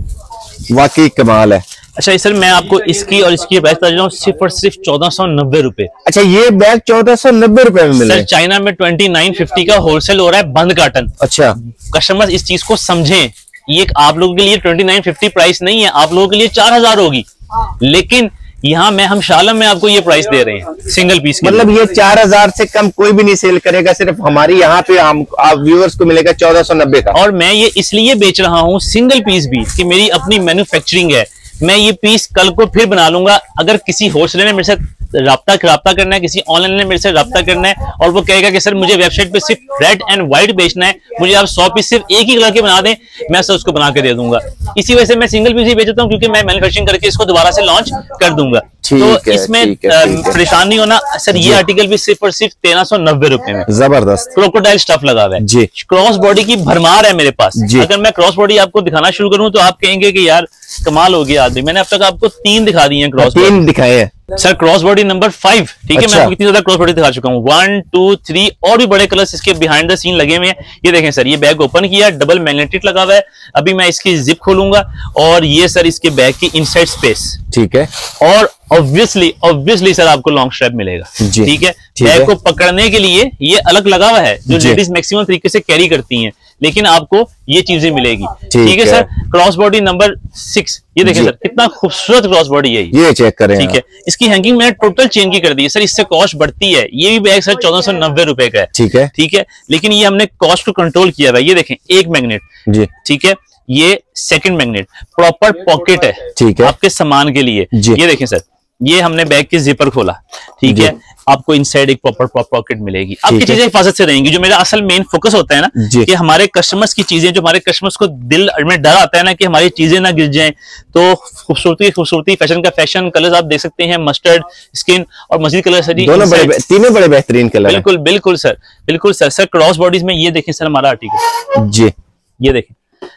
है, वाकई कमाल है। अच्छा सर, मैं आपको इसकी और इसकी प्राइस बता रहा हूँ, सिर्फ 1490 रुपए। अच्छा, ये बैग 1490 रुपए में मिल रहा है। चाइना में 2950 का होलसेल हो रहा है बंद कार्टन। अच्छा, कस्टमर इस चीज को समझें। ये आप लोगों के लिए 2950 प्राइस नहीं है, आप लोगों के लिए 4000 होगी। लेकिन यहाँ हम शालम में आपको ये प्राइस दे रहे हैं सिंगल पीस। मतलब ये 4000 से कम कोई भी नहीं सेल करेगा, सिर्फ हमारी यहाँ पे आप व्यूअर्स को मिलेगा 1490 का। और मैं ये इसलिए बेच रहा हूँ सिंगल पीस भी कि मेरी अपनी मैन्युफैक्चरिंग है। मैं ये पीस कल को फिर बना लूंगा। अगर किसी होलसेलर ने मेरे से राब्ता करना है, किसी ऑनलाइन ने मेरे से राब्ता करना है और वो कहेगा कि सर मुझे वेबसाइट पे सिर्फ रेड एंड व्हाइट बेचना है, मुझे आप 100 पीस सिर्फ एक ही कलर के बना दें, मैं सर उसको बना के दे दूंगा। इसी वजह से मैं सिंगल पीस ही बेचता हूँ, क्योंकि मैं मैन्युफैक्चरिंग करके इसको दोबारा से लॉन्च कर दूंगा। तो इसमें परेशान नहीं होना सर। ये आर्टिकल भी सिर्फ और सिर्फ 1390 रुपए में जबरदस्त क्रोकोडाइल स्टफ लगा हुआ है जी। क्रॉस बॉडी की भरमार है मेरे पास। अगर मैं क्रॉस बॉडी आपको दिखाना शुरू करूं तो आप कहेंगे कि यार कमाल हो गया आदमी। मैंने अब तक आपको 3 दिखा दिए हैं क्रॉस बॉडी। 3 दिखाए हैं सर, क्रॉस बॉडी नंबर 5। ठीक है, मैं आपको कितनी ज्यादा क्रॉस बॉडी दिखा चुका हूँ। 1 2 3 और भी बड़े कलर्स इसके बिहाइंड द सीन लगे हुए हैं। ये देखें सर, ये बैग ओपन किया, डबल मैग्नेटिक लगा हुआ है। अभी मैं इसकी जिप खोलूंगा और ये सर इसके बैग की इनसाइड स्पेस। ठीक है, और ऑब्वियसली सर आपको लॉन्ग स्ट्रैप मिलेगा। ठीक है, बैग को पकड़ने के लिए ये अलग लगा हुआ है, जो लेडीज मैक्सिमम तरीके से कैरी करती हैं, लेकिन आपको ये चीजें मिलेगी। ठीक है सर, क्रॉस बॉडी नंबर 6। ये देखें सर, कितना खूबसूरत क्रॉस बॉडी है ये चेक करें। ठीक है, इसकी हैंगिंग मैंने टोटल चेंज की कर दी है सर, इससे कॉस्ट बढ़ती है। ये भी बैग सर 1490 रुपए का है। ठीक है, लेकिन ये हमने कॉस्ट को कंट्रोल किया है। ये देखें, एक मैग्नेट। ठीक है, ये सेकंड मैग्नेट, प्रॉपर पॉकेट है। ठीक है, आपके सामान के लिए। ये देखें सर, ये हमने बैग की जिपर खोला। ठीक है, आपको इनसाइड एक प्रॉपर पॉकेट मिलेगी। आपकी चीजें हिफाजत से रहेंगी। जो मेरा असल मेन फोकस होता है ना, कि हमारे कस्टमर्स की चीजें, जो हमारे कस्टमर्स को दिल में डर आता है ना कि हमारी चीजें ना गिर जाएं, तो खूबसूरती, फैशन का फैशन, कलर्स आप देख सकते हैं, मस्टर्ड, स्किन और मजीद कलर सर, तीनों बड़े बेहतरीन कलर। बिल्कुल सर। क्रॉस बॉडीज में ये देखें सर हमारा आर्टिकल जी, ये देखें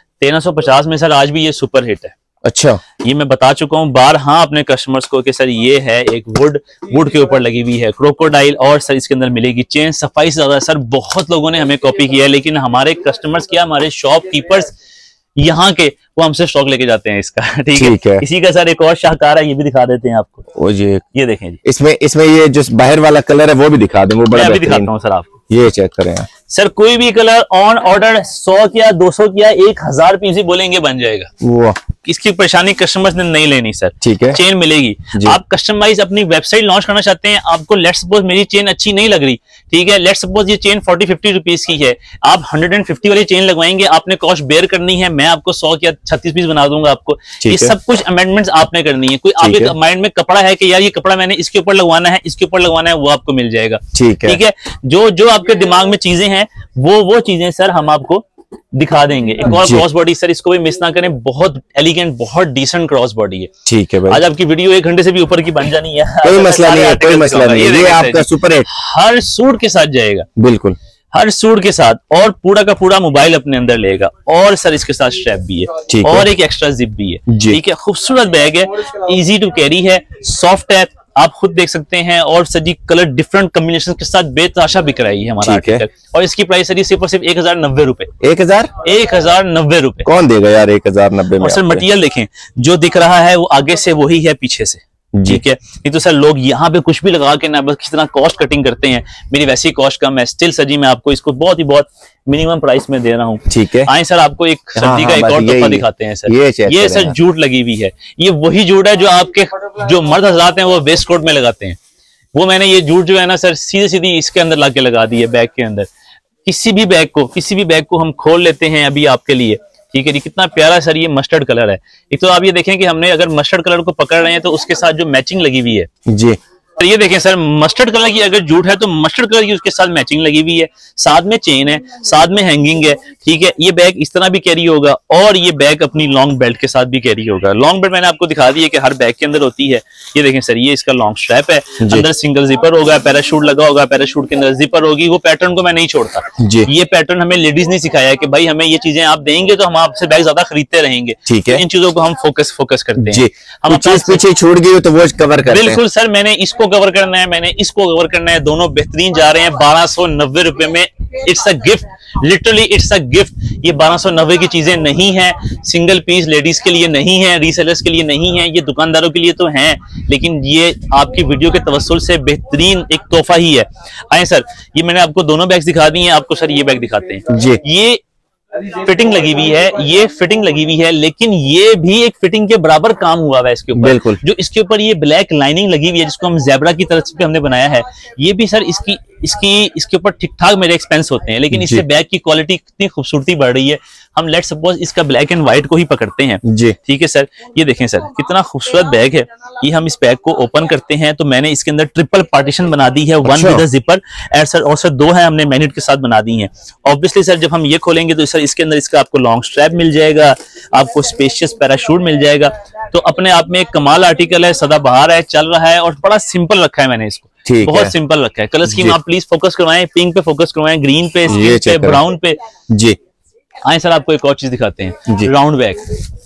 1350 में सर आज भी ये सुपर हिट है। अच्छा, ये मैं बता चुका हूँ बार अपने कस्टमर्स को कि सर ये है एक वुड के ऊपर लगी हुई है क्रोकोडाइल, और सर इसके अंदर मिलेगी चेन। सफाई से ज्यादा सर बहुत लोगों ने हमें कॉपी किया है, लेकिन हमारे कस्टमर्स क्या, हमारे शॉपकीपर्स यहाँ के, वो हमसे स्टॉक लेके जाते हैं इसका। ठीक है, इसी का सर एक और शाहकार है, ये भी दिखा देते हैं आपको। ये देखें जी, इसमें ये जो बाहर वाला कलर है वो भी दिखा दें, वो बड़ा भी दिखाता हूँ सर आपको। ये चेक करें सर, कोई भी कलर ऑन ऑर्डर 100 किया, 200 किया, 1000 पीस ही बोलेंगे बन जाएगा। वाह, इसकी परेशानी कस्टमर्स ने नहीं लेनी सर, ठीक है, चेन मिलेगी। आप कस्टमाइज अपनी वेबसाइट लॉन्च करना चाहते हैं, आपको लेट्स सपोज मेरी चेन अच्छी नहीं लग रही, ठीक है, लेट्स सपोज ये चेन 40-50 रुपीज की है, आप 150 वाली चेन लगवाएंगे, आपने कॉस्ट बेयर करनी है, मैं आपको 100 या 36 पीस बना दूंगा आपको। ये सब कुछ अमेंडमेंट्स आपने करनी है। कोई आपके माइंड में कपड़ा है कि यार ये कपड़ा मैंने इसके ऊपर लगवाना है, इसके ऊपर लगवाना है, वो आपको मिल जाएगा, ठीक है। जो आपके दिमाग में चीजें हैं वो चीजें सर हम आपको दिखा देंगे। एक और क्रॉस बॉडी सर, इसको भी मिस ना करें, बहुत एलिगेंट, बहुत डिसेंट क्रॉस बॉडी है, ठीक है भाई। आज आपकी वीडियो 1 घंटे से भी ऊपर की बन जानी है, कोई मसला नहीं है, कोई मसला नहीं है। ये आपका सुपर हिट हर सूट के साथ जाएगा, बिल्कुल हर सूट के साथ, और पूरा का पूरा मोबाइल अपने अंदर लेगा, और सर इसके साथ स्ट्रैप भी है और एक एक्स्ट्रा जिप भी है, ठीक है। खूबसूरत बैग है, इजी टू कैरी है, सॉफ्ट है, आप खुद देख सकते हैं, और सजी कलर डिफरेंट कॉम्बिनेशन के साथ बेतहाशा बिक रही है हमारा आर्टिकल। और इसकी प्राइस सर सिर्फ और सिर्फ 1090 रुपए। 1090 रुपए कौन देगा यार 1090 में? और सर मटेरियल देखें, जो दिख रहा है वो आगे से वही है पीछे से, ठीक है। नहीं तो सर लोग यहाँ पे कुछ भी लगा के ना बस कितना कॉस्ट कटिंग करते हैं, मेरी वैसी कॉस्ट कम है, स्टिल सजी मैं आपको इसको बहुत मिनिमम प्राइस में दे रहा हूँ, ठीक है। आए सर आपको एक सर्दी का एक और तोहफा दिखाते हैं सर। ये सर जूट लगी हुई है, ये वही जूट है जो आपके जो मर्द हजरात हैं वो वेस्ट कोट में लगाते हैं, वो मैंने ये जूट जो है ना सर सीधी इसके अंदर लाके लगा दी है बैग के अंदर। किसी भी बैग को हम खोल लेते हैं अभी आपके लिए, ठीक है। कितना प्यारा सर ये मस्टर्ड कलर है। एक तो आप ये देखें कि हमने अगर मस्टर्ड कलर को पकड़ रहे हैं तो उसके साथ जो मैचिंग लगी हुई है जी, तो ये देखें सर मस्टर्ड कलर की अगर जूट है तो मस्टर्ड कलर की उसके साथ मैचिंग लगी हुई है, साथ में चेन है, साथ में हैंगिंग है, ठीक है। ये बैग इस तरह भी कैरी होगा, और ये बैग अपनी लॉन्ग बेल्ट के साथ भी कैरी होगा। लॉन्ग बेल्ट मैंने आपको दिखा दी है कि हर बैग के अंदर होती है। ये देखें सर, ये इसका लॉन्ग स्ट्रैप है, अंदर सिंगल जिपर होगा, पैराशूट लगा होगा, पैराशूट के अंदर जिपर होगी। वो पैटर्न को मैं नहीं छोड़ता, ये पैटर्न हमें लेडीज ने सिखाया कि भाई हमें ये चीजें आप देंगे तो हम आपसे बैग ज्यादा खरीदते रहेंगे, ठीक है। इन चीजों को हम फोकस करते हैं। हम पीछे छूट गई तो वो कवर करते हैं। बिल्कुल सर, मैंने इसको कवर करना है, मैंने इसको कवर करना है, दोनों बेहतरीन जा रहे हैं 1290 रुपए में। It's a gift, literally it's a gift. ये 1290 की चीजें नहीं है, सिंगल पीस लेडीज के लिए नहीं है, रीसेलर्स के लिए नहीं है, ये दुकानदारों के लिए तो हैं, लेकिन ये आपकी वीडियो के तवस्सुल से बेहतरीन एक तोहफा ही है। आए सर, ये मैंने आपको दोनों बैग दिखा दिए हैं, आपको सर ये बैग दिखाते हैं जी। ये फिटिंग लगी हुई है, ये फिटिंग लगी हुई है, लेकिन ये भी एक फिटिंग के बराबर काम हुआ है इसके ऊपर। बिल्कुल, जो इसके ऊपर ये ब्लैक लाइनिंग लगी हुई है जिसको हम ज़ेब्रा की तरफ से हमने बनाया है, ये भी सर इसके ऊपर ठीक ठाक मेरे एक्सपेंस होते हैं, लेकिन इससे बैग की क्वालिटी कितनी खूबसूरती बढ़ रही है। हम लेट्स सपोज इसका ब्लैक एंड व्हाइट को ही पकड़ते हैं जी, ठीक है सर। ये देखें सर, कितना खूबसूरत बैग है ये। हम इस बैग को ओपन करते हैं तो मैंने इसके अंदर ट्रिपल पार्टीशन बना दी है, one with zipper and sir, और सर 2 है हमने मैग्नेट के साथ बना दी है। ऑब्वियसली सर जब हम ये खोलेंगे तो सर इसके अंदर इसका आपको लॉन्ग स्ट्रैप मिल जाएगा, आपको स्पेशियस पैराशूट मिल जाएगा। तो अपने आप में एक कमाल आर्टिकल है, सदाबहार है, चल रहा है, और बड़ा सिंपल रखा है मैंने इसको, बहुत सिंपल रखा है। कलर स्कीम आप प्लीज फोकस करवाएं, पिंक पे फोकस करवाएं, ग्रीन पे, पे, ब्राउन पे जी। आए सर आपको एक और चीज दिखाते हैं, राउंड बैग,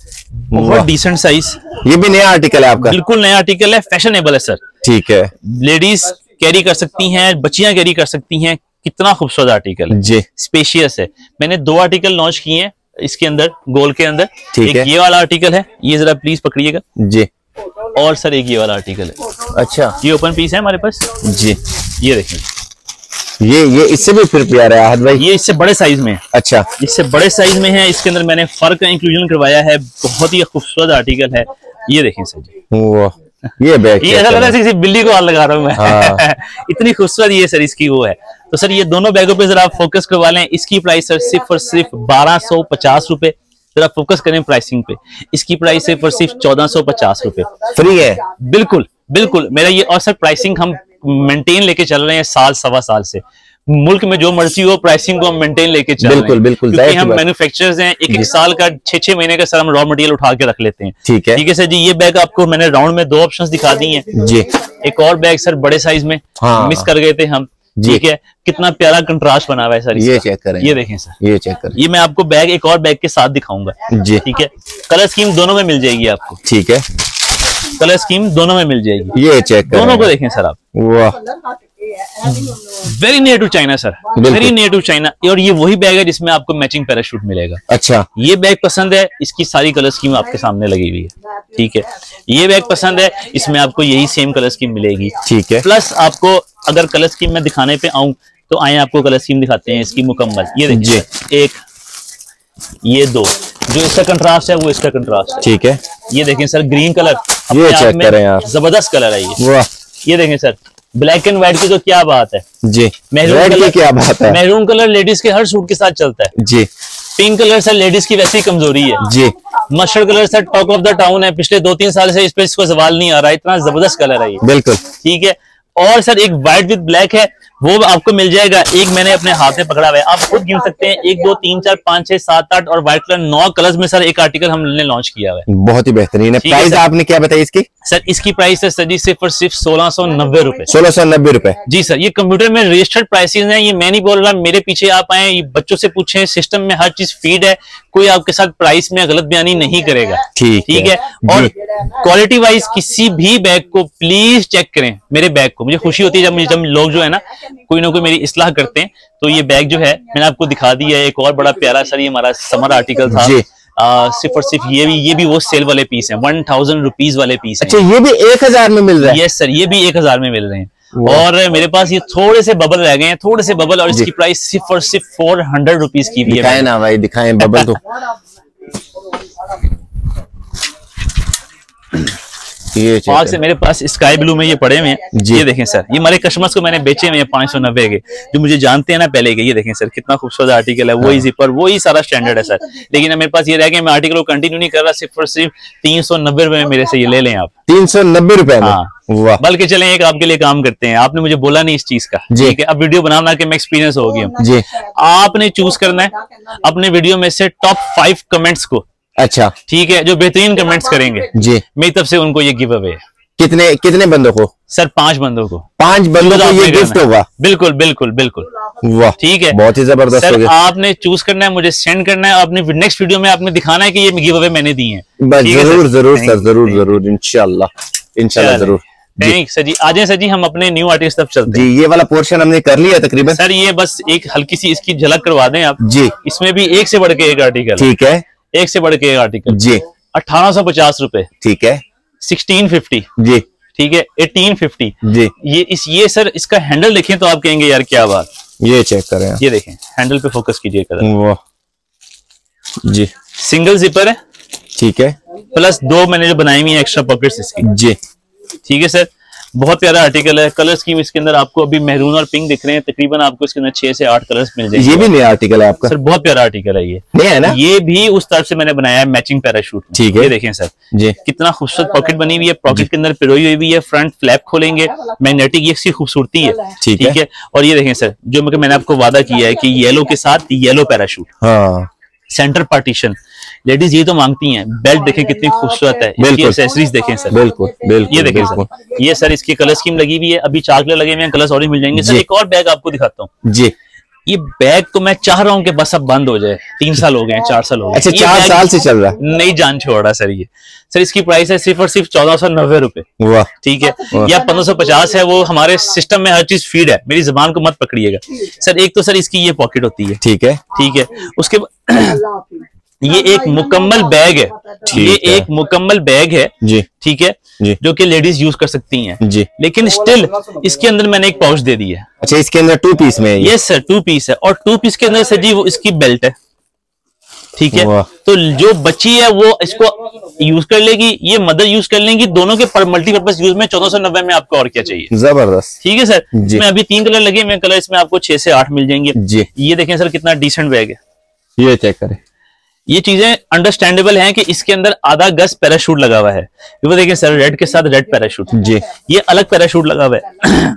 बहुत डिसेंट साइज। ये भी नया आर्टिकल है आपका? बिल्कुल नया आर्टिकल है, फैशनेबल है सर, ठीक है। लेडीज कैरी कर सकती हैं, बच्चियां कैरी कर सकती हैं, कितना खूबसूरत आर्टिकल है जी, स्पेशियस है। मैंने 2 आर्टिकल लॉन्च किए हैं इसके अंदर, गोल के अंदर। एक ये वाला आर्टिकल है, ये जरा प्लीज पकड़िएगा जी, और सर एक ये वाला आर्टिकल है। अच्छा, ये ओपन पीस है हमारे पास जी। ये देखिए, ये इससे भी फिर प्यारा है आहद भाई, ये इससे बड़े साइज में है। अच्छा, इससे बड़े साइज में है, इसके अंदर मैंने फर का इंक्लूजन करवाया है, बहुत ही खूबसूरत आर्टिकल है। ये देखें सर जी, ये बैग, ये ऐसा लग रहा है किसी बिल्ली को हाथ लगा रहा हूँ मैं। हाँ। इतनी खूबसूरत ये सर इसकी वो है। तो सर ये दोनों बैगों पे जरा आप फोकस करवा लें। इसकी प्राइस सर सिर्फ और सिर्फ 1250 रुपए। जरा फोकस करें प्राइसिंग पे, इसकी प्राइस सिर्फ और सिर्फ 1450 रुपए, फ्री है। बिल्कुल बिल्कुल मेरा ये, और सर प्राइसिंग हम मेंटेन लेके चल रहे हैं साल सवा साल से। मुल्क में जो मर्जी हो, प्राइसिंग को हम मेंटेन लेके चल रहे हैं, क्योंकि हम मैन्युफैक्चरर्स हैं। एक साल का 6-6 महीने का सर हम रॉ मटेरियल उठा के रख लेते हैं। ठीक है सर जी। ये बैग आपको मैंने राउंड में 2 ऑप्शंस दिखा दी हैं जी। एक और बैग सर बड़े साइज में मिस कर गए थे हम, ठीक है। कितना प्यारा कंट्रास्ट बना हुआ है सर, ये चेक करें, ये देखें सर, ये चेक करें। ये मैं आपको बैग एक और बैग के साथ दिखाऊंगा जी, ठीक है। कलर स्कीम दोनों में मिल जाएगी आपको, ठीक है। कलर स्कीम दोनों में मिल जाएगी, ये चेक करें, दोनों को देखें सर आप। वाह, very near to China sir, very near to China. और ये वही बैग है जिसमें आपको मैचिंग पैराशूट मिलेगा। अच्छा, ये बैग पसंद है, इसकी सारी कलर स्कीम आपके सामने लगी हुई है, ठीक है। ये बैग पसंद है, इसमें आपको यही सेम कलर स्कीम मिलेगी, ठीक है। प्लस आपको अगर कलर स्कीम में दिखाने पे आऊं तो आए आपको कलर स्कीम दिखाते हैं इसकी मुकम्मल। ये देखिए, एक, ये 2, जो इसका कंट्रास्ट है वो इसका कंट्रास्ट है। ठीक है, ये देखें सर ग्रीन कलर, ये चेक करें यार, जबरदस्त कलर है ये। वाह, ये देखें सर ब्लैक एंड व्हाइट की तो क्या बात है जी, मैरून कलर क्या बात है, मैरून कलर लेडीज के हर सूट के साथ चलता है जी। पिंक कलर सर लेडीज की वैसी कमजोरी है जी। Mustard colour sir talk of the town है, पिछले 2-3 साल से इस पे इसको सवाल नहीं आ रहा, इतना जबरदस्त कलर है ये। बिल्कुल ठीक है। और सर एक व्हाइट विद ब्लैक है, वो आपको मिल जाएगा। एक मैंने अपने हाथ में पकड़ा हुआ है, आप खुद गिन सकते हैं 1 2 3 4 5 6 7 8 और व्हाइट कलर 9 कलर्स में सर एक आर्टिकल हमने लॉन्च किया हुआ है। बहुत ही बेहतरीन है। प्राइस आपने क्या बताई इसकी? सर इसकी प्राइस है सर जी सिर्फ 1690 रुपए। 1690 रुपए जी सर। ये कंप्यूटर में रजिस्टर्ड प्राइसेस हैं, ये मैं नहीं बोल रहा, मेरे पीछे आप आए, ये बच्चों से पूछें, सिस्टम में हर चीज फीड है, कोई आपके साथ प्राइस में गलत बयानी नहीं करेगा। ठीक है। और क्वालिटी वाइज किसी भी बैग को प्लीज चेक करें, मेरे बैग को। मुझे खुशी होती है जब लोग जो है ना कोई ना कोई मेरी इस्लाह करते हैं। तो ये बैग जो है मैंने आपको दिखा दिया है, एक और बड़ा प्यारा सर ये हमारा समर आर्टिकल था, सिर्फ और सिर्फ ये भी वो सेल वाले पीस है, 1000 रुपीज वाले पीस। अच्छा, ये भी 1000 में मिल रहा है? यस सर, ये भी 1000 में मिल रहे हैं। और मेरे पास ये थोड़े से बबल रह गए हैं, थोड़े से बबल, और इसकी प्राइस सिर्फ और सिर्फ 400 रुपीज की भी है। दिखाएं ना भाई, दिखाएं बबल तो। आज से मेरे पास स्काई ब्लू में ये पड़े हुए हैं। ये देखें सर, ये हमारे कस्टमर्स को मैंने बेचे हुए हैं 590 के, जो मुझे जानते हैं ना पहले के। ये देखें सर कितना खूबसूरत आर्टिकल है, वही जिपर, वही सारा स्टैंडर्ड है सर। लेकिन मेरे पास ये रह गया, मैं आर्टिकल को कंटिन्यू नहीं कर रहा, सिर्फ और सिर्फ 390 रुपए में मेरे से ये ले लें आप। 390 रुपए में? हाँ, बल्कि चलें एक आपके लिए काम करते हैं, आपने मुझे बोला नहीं इस चीज का, ठीक है। अब वीडियो बना के मैं एक्सपीरियंस हो गया जी। आपने चूज करना है अपने वीडियो में से टॉप 5 कमेंट्स को। अच्छा, ठीक है, जो बेहतरीन कमेंट्स करेंगे जी, मेरी तरफ से उनको ये गिव अवे है। कितने बंदों को? सर 5 बंदों को। 5 बंदों को ये गिफ्ट होगा? बिल्कुल बिल्कुल बिल्कुल। वाह, ठीक है, बहुत ही जबरदस्त। सर आपने चूज करना है, मुझे सेंड करना है, अपने नेक्स्ट वीडियो में आपने दिखाना है कि ये गिव अवे मैंने दी है। जरूर जरूर सर, जरूर इंशाल्लाह जरूर। थैंक सर जी। आ जाए सर जी, हम अपने न्यू आर्टिस्ट तब चलते हैं जी। ये वाला पोर्शन हमने कर लिया तकरीबन सर, ये बस एक हल्की सी इसकी झलक करवा दें आप जी। इसमें भी एक से बढ़ के एक आर्टिकल, ठीक है, एक से बढ़ के एक आर्टिकल जी। 1850 रुपए, ठीक है। 1650 जी, ठीक है। 1850 जी। ये सर इसका हैंडल देखें तो आप कहेंगे यार क्या बात। ये चेक करें, ये देखें, हैंडल पे फोकस कीजिए। वाह जी, सिंगल जिपर है, ठीक है, प्लस 2 मैंने जो बनाई हुई है एक्स्ट्रा पॉकेट्स इसकी जी, ठीक है सर। बहुत प्यारा आर्टिकल है। कलर स्कीम इसके अंदर आपको अभी मैरून और पिंक दिख रहे हैं, तकरीबन आपको इसके अंदर 6 से 8 कलर्स मिल जाएंगे। ये भी नया आर्टिकल है आपका सर? बहुत प्यारा आर्टिकल है ये, नया है ना? ये भी उस तरफ से मैंने बनाया है मैचिंग पैराशूट, ठीक है। ये देखें सर जी, कितना खूबसूरत पॉकेट बनी हुई है, पॉकेट के अंदर पिरोई हुई है, फ्रंट फ्लैप खोलेंगे, मैग्नेटिक, ये इसकी खूबसूरती है, ठीक है। और ये देखें सर, जो मैंने आपको वादा किया है कि येलो के साथ yellow parachute, centre partition. Ladies ये तो मांगती हैं। बेल्ट देखें कितनी खूबसूरत है, इसकी एक्सेसरीज देखें सर, बिल्कुल बिल्कुल। ये देखें सर, ये सर इसकी कलर स्कीम लगी हुई है, अभी 4 कलर लगे हुए हैं, कलर्स और भी मिल जाएंगे सर। एक और बैग आपको दिखाता हूँ जी। ये बैग तो मैं चाह रहा हूँ कि बस अब बंद हो जाए, 3 साल हो गए हैं, 4 साल हो गए। अच्छा, 4 साल से चल रहा है, नहीं जान छोड़ रहा सर ये। सर इसकी प्राइस है सिर्फ और सिर्फ 1490 रुपए, वाह, ठीक है। या 1550 है, वो हमारे सिस्टम में हर चीज फीड है, मेरी जुबान को मत पकड़िएगा सर। एक तो सर इसकी ये पॉकेट होती है, ठीक है, ठीक है। उसके ये एक मुकम्मल बैग है, ये एक मुकम्मल बैग है जी, ठीक है, जो कि लेडीज यूज कर सकती हैं जी। लेकिन स्टिल इसके अंदर मैंने एक पाउच दे दी है। अच्छा, इसके अंदर 2 पीस में? यस सर, 2 पीस है, और 2 पीस के अंदर सर जी वो इसकी बेल्ट है, ठीक है। तो जो बच्ची है वो इसको यूज कर लेगी, ये मदर यूज कर लेंगी, दोनों के मल्टीपर्पज यूज में 1490 में आपको और क्या चाहिए। जबरदस्त, ठीक है सर। इसमें अभी 3 कलर लगे हुए, कलर इसमें आपको 6 से 8 मिल जाएंगे जी। ये देखें सर कितना डिसेंट बैग है, ये चेक करें। ये चीजें अंडरस्टैंडेबल हैं कि इसके अंदर आधा गज पैराशूट लगा हुआ है। वो देखें सर, रेड के साथ रेड पैराशूट जी। ये अलग पैराशूट लगा हुआ है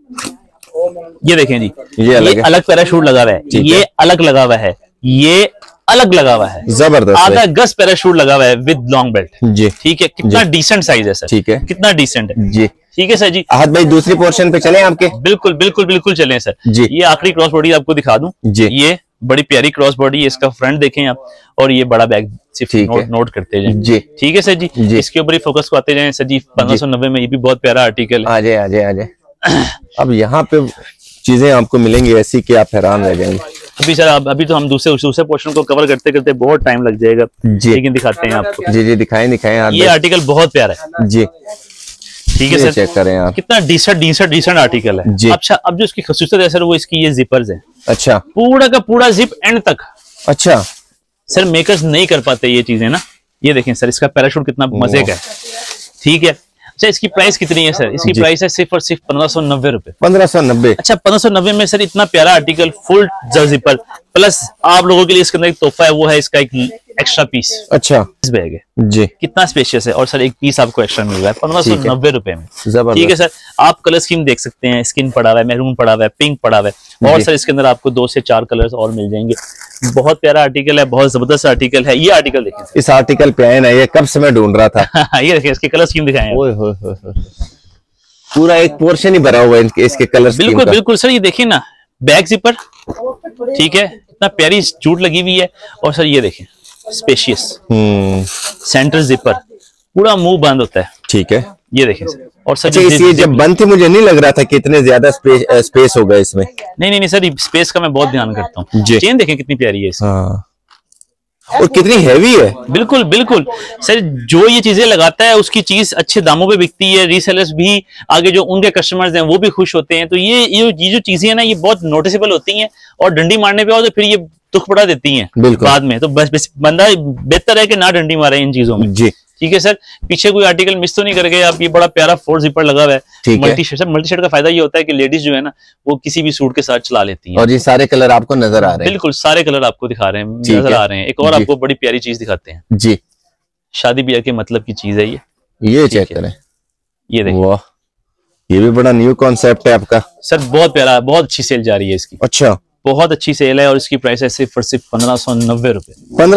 ये देखें जी, ये अलग पैराशूट लगा हुआ है, ये अलग लगा हुआ है, ये अलग लगा हुआ है, जबरदस्त। आधा गज पैराशूट लगा हुआ है विद लॉन्ग बेल्ट जी, ठीक है। कितना डिसेंट साइज है सर, ठीक है, कितना डिसेंट है जी, ठीक है सर जी। आहत भाई दूसरी पोर्शन पे चलें आपके? बिल्कुल बिल्कुल बिल्कुल चलें सर जी। ये आखिरी क्रॉस बॉडी आपको दिखा दूं जी। ये बड़ी प्यारी क्रॉस बॉडी है, इसका फ्रंट देखें आप, और ये बड़ा बैग सिर्फ नोट करते जाएं जी, ठीक है सर जी, जी। इसके ऊपर ही फोकस को आते जाएं सर जी। 1590 में ये भी बहुत प्यारा आर्टिकल है। आ जाए। अब यहाँ पे चीजें आपको मिलेंगी ऐसी कि आप हैरान रह जाएंगे। अभी सर अभी तो हम दूसरे पोर्शन को कवर करते करते बहुत टाइम लग जाएगा जी, लेकिन दिखाते हैं आपको जी। दिखाएं। ये आर्टिकल बहुत प्यारा है जी, ठीक है सर, चेक करें आप, कितना डिसेंट आर्टिकल है जी। अच्छा, अब जो इसकी खासियत है सर, वो इसकी ये जिपर्स है। अच्छा, पूरा का पूरा जिप एंड तक। अच्छा, सर मेकर्स नहीं कर पाते ये चीजें ना। ये देखें सर, इसका पैराशूट कितना मजे का है, ठीक है। अच्छा, इसकी प्राइस कितनी है सर? इसकी प्राइस है सिर्फ और सिर्फ 1590 रुपए। 1590। अच्छा, 1590 में सर इतना प्यारा आर्टिकल, फुल जिपर, प्लस आप लोगों के लिए इसके अंदर एक तोहफा है, वो है इसका एक एक्स्ट्रा पीस। अच्छा, इस बैग है जी, कितना स्पेशियस है, और सर एक पीस आपको एक्स्ट्रा मिल रहा है 1590 रुपए में। ठीक है सर, आप कलर स्कीम देख सकते हैं, स्किन पड़ा हुआ है, मैरून पड़ा हुआ है, पिंक पड़ा हुआ है, और सर इसके अंदर आपको 2 से 4 कलर्स और मिल जाएंगे। बहुत प्यारा आर्टिकल है, बहुत जबरदस्त आर्टिकल है। ये आर्टिकल देखिए, इस आर्टिकल पे है ना, ये कब से मैं ढूंढ रहा था। ये देखिए, इसके कलर स्कीम दिखाएं। पूरा एक पोर्शन ही भरा हुआ है इसके कलर स्कीम का। बिल्कुल बिल्कुल सर, ये देखिए ना, बैक जिपर, ठीक है, इतना प्यारी जूट लगी हुई है, और सर ये देखें स्पेशियस सेंटर जिपर, पूरा मुंह बंद होता है, ठीक है। ये देखें सर, और सर ये जब बंद थी मुझे नहीं लग रहा था कि इतने ज्यादा स्पेस होगा इसमें। नहीं सर, स्पेस का मैं बहुत ध्यान करता हूँ। चेन देखें कितनी प्यारी है इसमें, और कितनी हैवी है। बिल्कुल बिल्कुल सर, जो ये चीजें लगाता है उसकी चीज अच्छे दामों पे बिकती है, रीसेलर्स भी आगे जो उनके कस्टमर्स हैं वो भी खुश होते हैं। तो ये जो चीजें हैं ना, ये बहुत नोटिसेबल होती हैं, और डंडी मारने पे आओ तो फिर ये दुख पड़ा देती हैं बाद में। तो बस बंदा बेहतर है कि ना डंडी मारे इन चीजों में जी। ठीक है सर, पीछे कोई आर्टिकल मिस तो नहीं कर गए आप। ये बड़ा प्यारा 4 जिपर लगा हुआ है, मल्टी शर्ट का फायदा ये होता है कि लेडीज जो है ना, वो किसी भी सूट के साथ चला लेती हैं। और ये सारे कलर आपको नजर आ रहे हैं? बिल्कुल सारे कलर आपको दिखा रहे हैं, नजर आ रहे हैं। एक और आपको बड़ी प्यारी चीज दिखाते हैं जी, शादी ब्याह के मतलब की चीज है ये चेक करें। ये देखिए, वाह, ये भी बड़ा न्यू कॉन्सेप्ट है आपका सर, बहुत प्यारा, बहुत अच्छी सेल जा रही है इसकी। अच्छा, बहुत अच्छी सेल है, और इसकी प्राइस है सिर्फ और सिर्फ 1590 रुपए।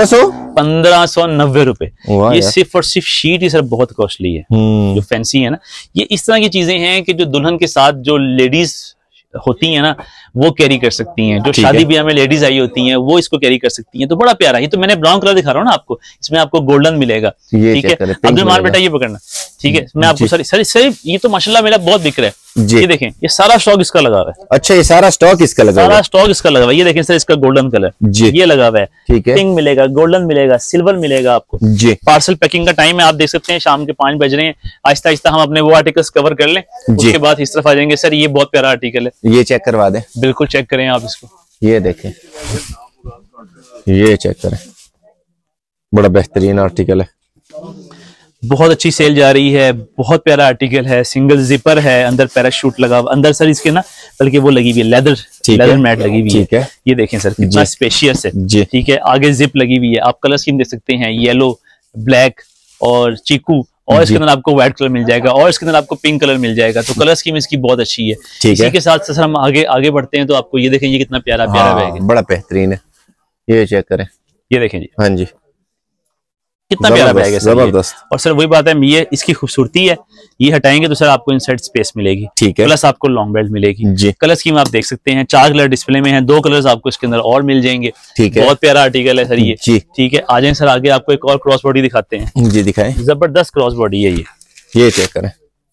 1590 रुपए। ये सिर्फ और सिर्फ शीट ही सर बहुत कॉस्टली है, जो फैंसी है ना। ये इस तरह की चीजें हैं कि जो दुल्हन के साथ जो लेडीज होती हैं ना, वो कैरी कर सकती हैं। जो शादी ब्याह में लेडीज आई होती हैं वो इसको कैरी कर सकती हैं। तो बड़ा प्यारा, ये तो मैंने ब्राउन कलर दिखा रहा हूँ ना आपको, इसमें आपको गोल्डन मिलेगा। ठीक है, अब्दुल मान बेटा ये पकड़ना, ठीक है। मैं आपको सर ये तो माशाल्लाह मेरा बहुत बिक रहा है। ये देखें, ये सारा स्टॉक इसका लगा हुआ है। अच्छा, ये सारा स्टॉक इसका लगा हुआ है? सारा स्टॉक इसका लगा हुआ है। ये देखें सर, इसका गोल्डन कलर ये लगा हुआ है, ठीक है। पिंक मिलेगा, गोल्डन मिलेगा, सिल्वर मिलेगा आपको जी। पार्सल पैकिंग का टाइम है, आप देख सकते हैं शाम के 5 बज रहे हैं। आहिस्ता आहिस्ता हम अपने वो आर्टिकल्स कवर कर लें, उसके बाद इस तरफ आ जाएंगे। सर ये बहुत प्यारा आर्टिकल है, ये चेक करवा दें। बिल्कुल चेक करें आप इसको, ये देखें, ये चेक करें, बड़ा बेहतरीन आर्टिकल है। बहुत अच्छी सेल जा रही है, बहुत प्यारा आर्टिकल है, सिंगल जिपर है, अंदर पैराशूट लगा, अंदर सर इसके ना बल्कि वो लगी हुई है लेदर मैट लगी हुई है। ये देखें सर कितना स्पेशियस है, ठीक है। आगे जिप लगी हुई है, आप कलर स्कीम देख सकते हैं, येलो, ब्लैक और चीकू, और इसके अंदर आपको व्हाइट कलर मिल जाएगा, और इसके अंदर आपको पिंक कलर मिल जाएगा। तो कलर स्कीम इसकी बहुत अच्छी है। इसी के साथ सर हम आगे बढ़ते हैं, तो आपको ये देखें, ये कितना प्यारा बैग है, बड़ा बेहतरीन है। ये चेक करें, ये देखें जी, हाँ जी, कितना प्यारा बैग है, जबरदस्त। और सर वही बात है, ये इसकी खूबसूरती है। ये हटाएंगे तो सर आपको इनसाइड स्पेस मिलेगी, ठीक है, प्लस आपको लॉन्ग बेल्ट मिलेगी जी। कलर स्कीम आप देख सकते हैं, 4 कलर डिस्प्ले में हैं, 2 कलर्स आपको इसके अंदर और मिल जाएंगे, ठीक है। बहुत प्यारा आर्टिकल है सर ये जी, ठीक है। आ जाए सर आगे, आपको एक और क्रॉस बॉडी दिखाते हैं जी, दिखाएं। जबरदस्त क्रॉस बॉडी है ये चेक करें।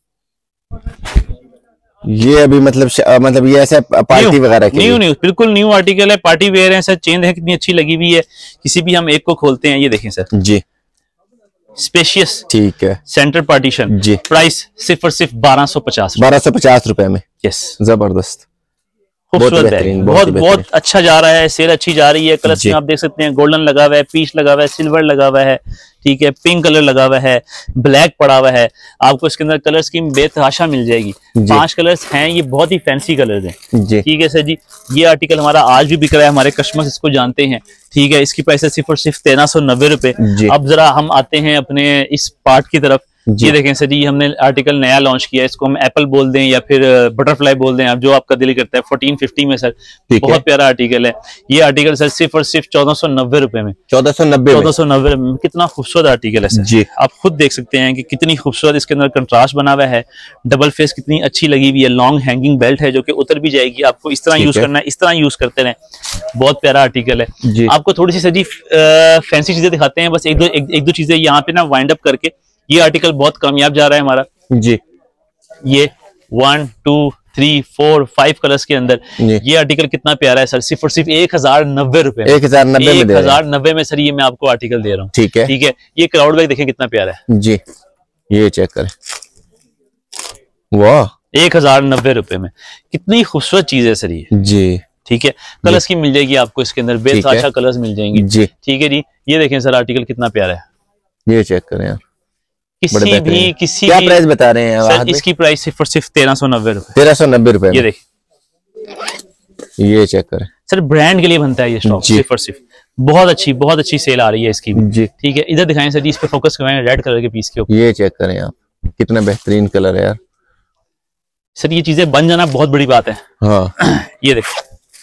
ये अभी मतलब ये ऐसे पार्टी वगैरह के न्यू बिल्कुल न्यू आर्टिकल है, पार्टी वेयर है सर। चेन है कितनी अच्छी लगी हुई है, किसी भी हम एक को खोलते हैं। ये देखें सर जी, स्पेशियस, ठीक है, सेंटर पार्टीशन जी। प्राइस सिर्फ और सिर्फ 1250 रुपए में। यस, जबरदस्त, खूबसूरत है, बहुत अच्छा जा रहा है, सेल अच्छी जा रही है। कलर स्कीम आप देख सकते हैं, गोल्डन लगा हुआ है, पीच लगा हुआ है, सिल्वर लगा हुआ है, ठीक है, पिंक कलर लगा हुआ है, ब्लैक पड़ा हुआ है। आपको इसके अंदर कलर स्कीम बेतहाशा मिल जाएगी। 5 कलर्स हैं, ये बहुत ही फैंसी कलर्स हैं, ठीक है सर जी। ये आर्टिकल हमारा आज भी बिक रहा है, हमारे कस्टमर्स इसको जानते हैं, ठीक है। इसकी प्राइस है सिर्फ और सिर्फ 1390 रुपए। अब जरा हम आते हैं अपने इस पार्ट की तरफ। ये देखें सर जी, हमने आर्टिकल नया लॉन्च किया है, इसको हम एप्पल बोल दें या फिर बटरफ्लाई बोल दें, आप जो आपका दिल करता है। 1450 में सर, बहुत प्यारा आर्टिकल है। ये आर्टिकल सर सिर्फ और सिर्फ 1490 रुपए में। 1490 में कितना खूबसूरत आर्टिकल है सर जी। आप खुद देख सकते हैं कि कितनी खूबसूरत इसके अंदर कंट्रास्ट बना हुआ है। डबल फेस कितनी अच्छी लगी हुई है, लॉन्ग हैंगिंग बेल्ट है जो कि उतर भी जाएगी। आपको इस तरह यूज करना है, इस तरह यूज करते रहे। बहुत प्यारा आर्टिकल है। आपको थोड़ी सी सर जी फैंसी चीजें दिखाते हैं, बस एक दो चीजें यहाँ पे ना वाइंड अप करके। ये आर्टिकल बहुत कामयाब जा रहा है हमारा जी। ये 1 2 3 4 5 कलर्स के अंदर ये आर्टिकल कितना प्यारा है सर, सिर्फ और सिर्फ 1090 रुपए में। 1090 में सर ये मैं आपको आर्टिकल दे रहा हूँ, ठीक है, ठीक है। ये क्राउड बैग देखें कितना प्यारा है जी, ये चेक करें, वाह, 1090 रुपए में। कितनी खूबसूरत चीज है सर ये जी। ठीक है। कलर्स की मिल जाएगी आपको इसके अंदर, बेतहाशा कलर्स मिल जाएंगे जी। ठीक है जी, ये देखें सर आर्टिकल कितना प्यारा है, ये चेक करें यार। किसी क्या प्राइस बता रहे हैं सर? इसकी प्राइस सिर्फ 1390 रुपए। 1390 रुपए। ये देखिए, ये चेक करें सर, ब्रांड के लिए बनता है ये स्टॉक, सिर्फ और सिर्फ। बहुत अच्छी सेल आ रही है इसकी जी। ठीक है, इधर दिखाएं सर जी, इस पे फोकस करवाएं रेड कलर के पीस के ऊपर। ये चेक करें आप, कितना बेहतरीन कलर है यार। सर ये चीजें बन जाना बहुत बड़ी बात है। हाँ। ये देखो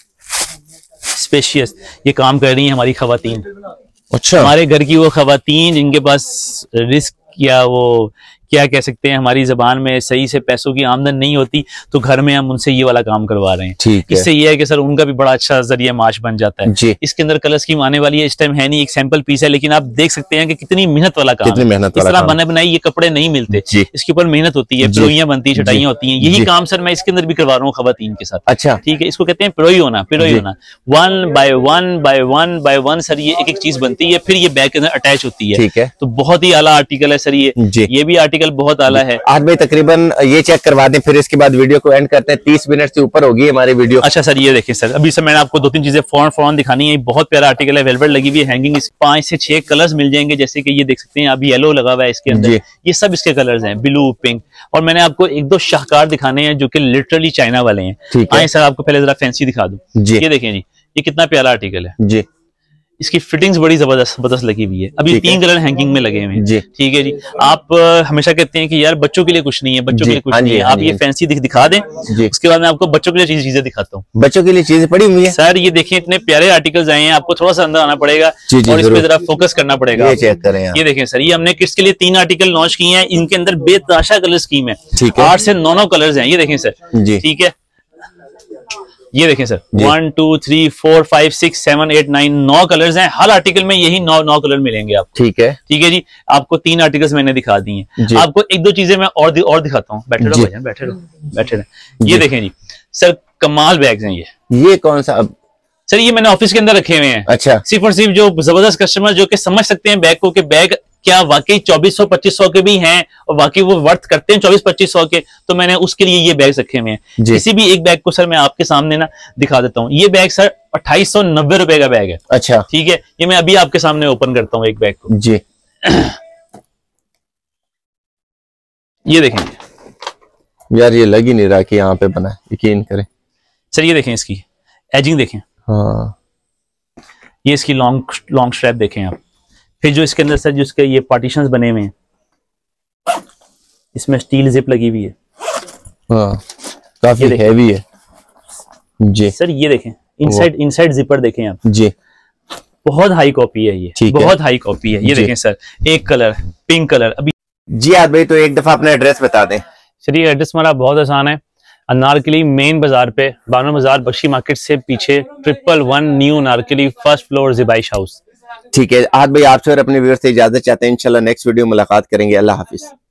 स्पेशियस, ये काम कर रही है हमारी खवातीन। अच्छा, हमारे घर की वो खवातीन जिनके पास रिस्क या वो क्या कह सकते हैं हमारी जबान में सही से पैसों की आमदन नहीं होती, तो घर में हम उनसे ये वाला काम करवा रहे हैं। ठीक है। इससे ये है कि सर उनका भी बड़ा अच्छा जरिया माश बन जाता है जी। इसके अंदर कलर स्कीम आने वाली है, इस टाइम है नहीं, एक सैंपल पीस है, लेकिन आप देख सकते हैं कि कितनी मेहनत वाला काम, कितनी मेहनत वाला काम। बने बनाई ये कपड़े नहीं मिलते, इसके ऊपर मेहनत होती है, पिरोइयां बनती है, चटाइयां होती हैं, यही काम सर मैं इसके अंदर भी करवा रहा हूँ खवातीन के साथ। अच्छा, ठीक है, इसको कहते हैं पिरोई होना। वन बाय वन सर ये एक चीज बनती है, फिर ये बैग के अंदर अटैच होती है। ठीक है, तो बहुत ही आला आर्टिकल है सर ये भी आर्टिकल बहुत आला है। आज भाई तकरीबन ये चेक करवा दें, फिर इसके बाद वीडियो को एंड करते हैं। 30 मिनट से ऊपर होगी हमारी वीडियो। अच्छा सर, ये देखिए सर, अभी सर मैंने आपको 2-3 चीजें फौरन दिखानी है। बहुत प्यारा आर्टिकल है, वेलवेट लगी हुई है, हैंगिंग, 5 से 6 कलर्स मिल जाएंगे, जैसे कि ये देख सकते हैं अभी येलो लगा हुआ है इसके अंदर, ये सब इसके कलर्स हैं, ब्लू, पिंक। और मैंने आपको 1-2 शाहकार दिखाने हैं जो कि लिटरली चाइना वाले हैं। आए सर आपको पहले जरा फैंसी दिखा दूं। ये देखें जी, ये कितना प्यारा आर्टिकल है जी। इसकी फिटिंग्स बड़ी जबरदस्त लगी हुई है। अभी 3 कलर हैंगिंग में लगे हुए हैं। ठीक है जी। आप हमेशा कहते हैं कि यार बच्चों के लिए कुछ नहीं है, बच्चों के लिए कुछ नहीं है, आप ये फैंसी दिखा दें, उसके बाद मैं आपको बच्चों के लिए चीजें दिखाता हूँ। बच्चों के लिए चीजें पड़ी हुई है सर, ये देखिए इतने प्यारे आर्टिकल्स आए हैं, आपको थोड़ा सा अंदर आना पड़ेगा और इस पे जरा फोकस करना पड़ेगा। ये चेक करें, ये देखें सर, ये हमने किड्स के लिए 3 आर्टिकल लॉन्च किए हैं, इनके अंदर बेतहाशा कलर स्कीम है, 8 से 9 कलर्स हैं। ये देखें सर, ठीक है, ये देखें सर, 1 2 3 4 5 6 7 8 9 9 कलर्स हैं। हर आर्टिकल में यही 9 कलर मिलेंगे आपको। ठीक है, ठीक है जी। आपको 3 आर्टिकल्स मैंने दिखा दी हैं, आपको 1-2 चीजें मैं और दिखाता हूँ। बैठे रहो भाईजान, बैठे रहो। ये देखें जी सर, कमाल बैग्स हैं ये कौन सा? सर ये मैंने ऑफिस के अंदर रखे हुए हैं। अच्छा, सिर्फ और सिर्फ जो जबरदस्त कस्टमर जो कि समझ सकते हैं बैग को कि बैग क्या वाकई 2400-2500 के भी हैं और वाकई वो वर्थ करते हैं 2400-2500 के, तो मैंने उसके लिए ये बैग रखे हुए हैं। किसी भी एक बैग को सर मैं आपके सामने ना दिखा देता हूँ। ये बैग सर 2890 रुपए का बैग है। अच्छा, ठीक है, ये मैं अभी आपके सामने ओपन करता हूँ एक बैग को जी। ये देखें यार, ये लग ही नहीं रहा कि यहाँ पे बना, यकीन करें सर। ये देखें, इसकी एजिंग देखें। हाँ, ये इसकी लॉन्ग स्ट्रैप देखें आप। फिर जो इसके अंदर सर जो इसके ये पार्टीशंस बने हुए हैं, इसमें स्टील जिप लगी हुई है। हाँ, काफी हैवी है जी सर। ये देखें, इनसाइड जिपर देखें आप जी, बहुत हाई कॉपी है ये, बहुत हाई कॉपी है। ये देखें सर, एक कलर पिंक कलर। अभी जी आज भाई, तो एक दफा अपना एड्रेस बता दें। सर ये एड्रेस हमारा बहुत आसान है, अनारकली मेन बाजार पे, बानो बाजार बख्शी मार्केट से पीछे 111 new Anarkali, 1st floor Zibaish house. ठीक है, आज भाई आपसे और अपने व्यूअर्स से इजाजत चाहते हैं। इंशाल्लाह नेक्स्ट वीडियो मुलाकात करेंगे। अल्लाह हाफिज।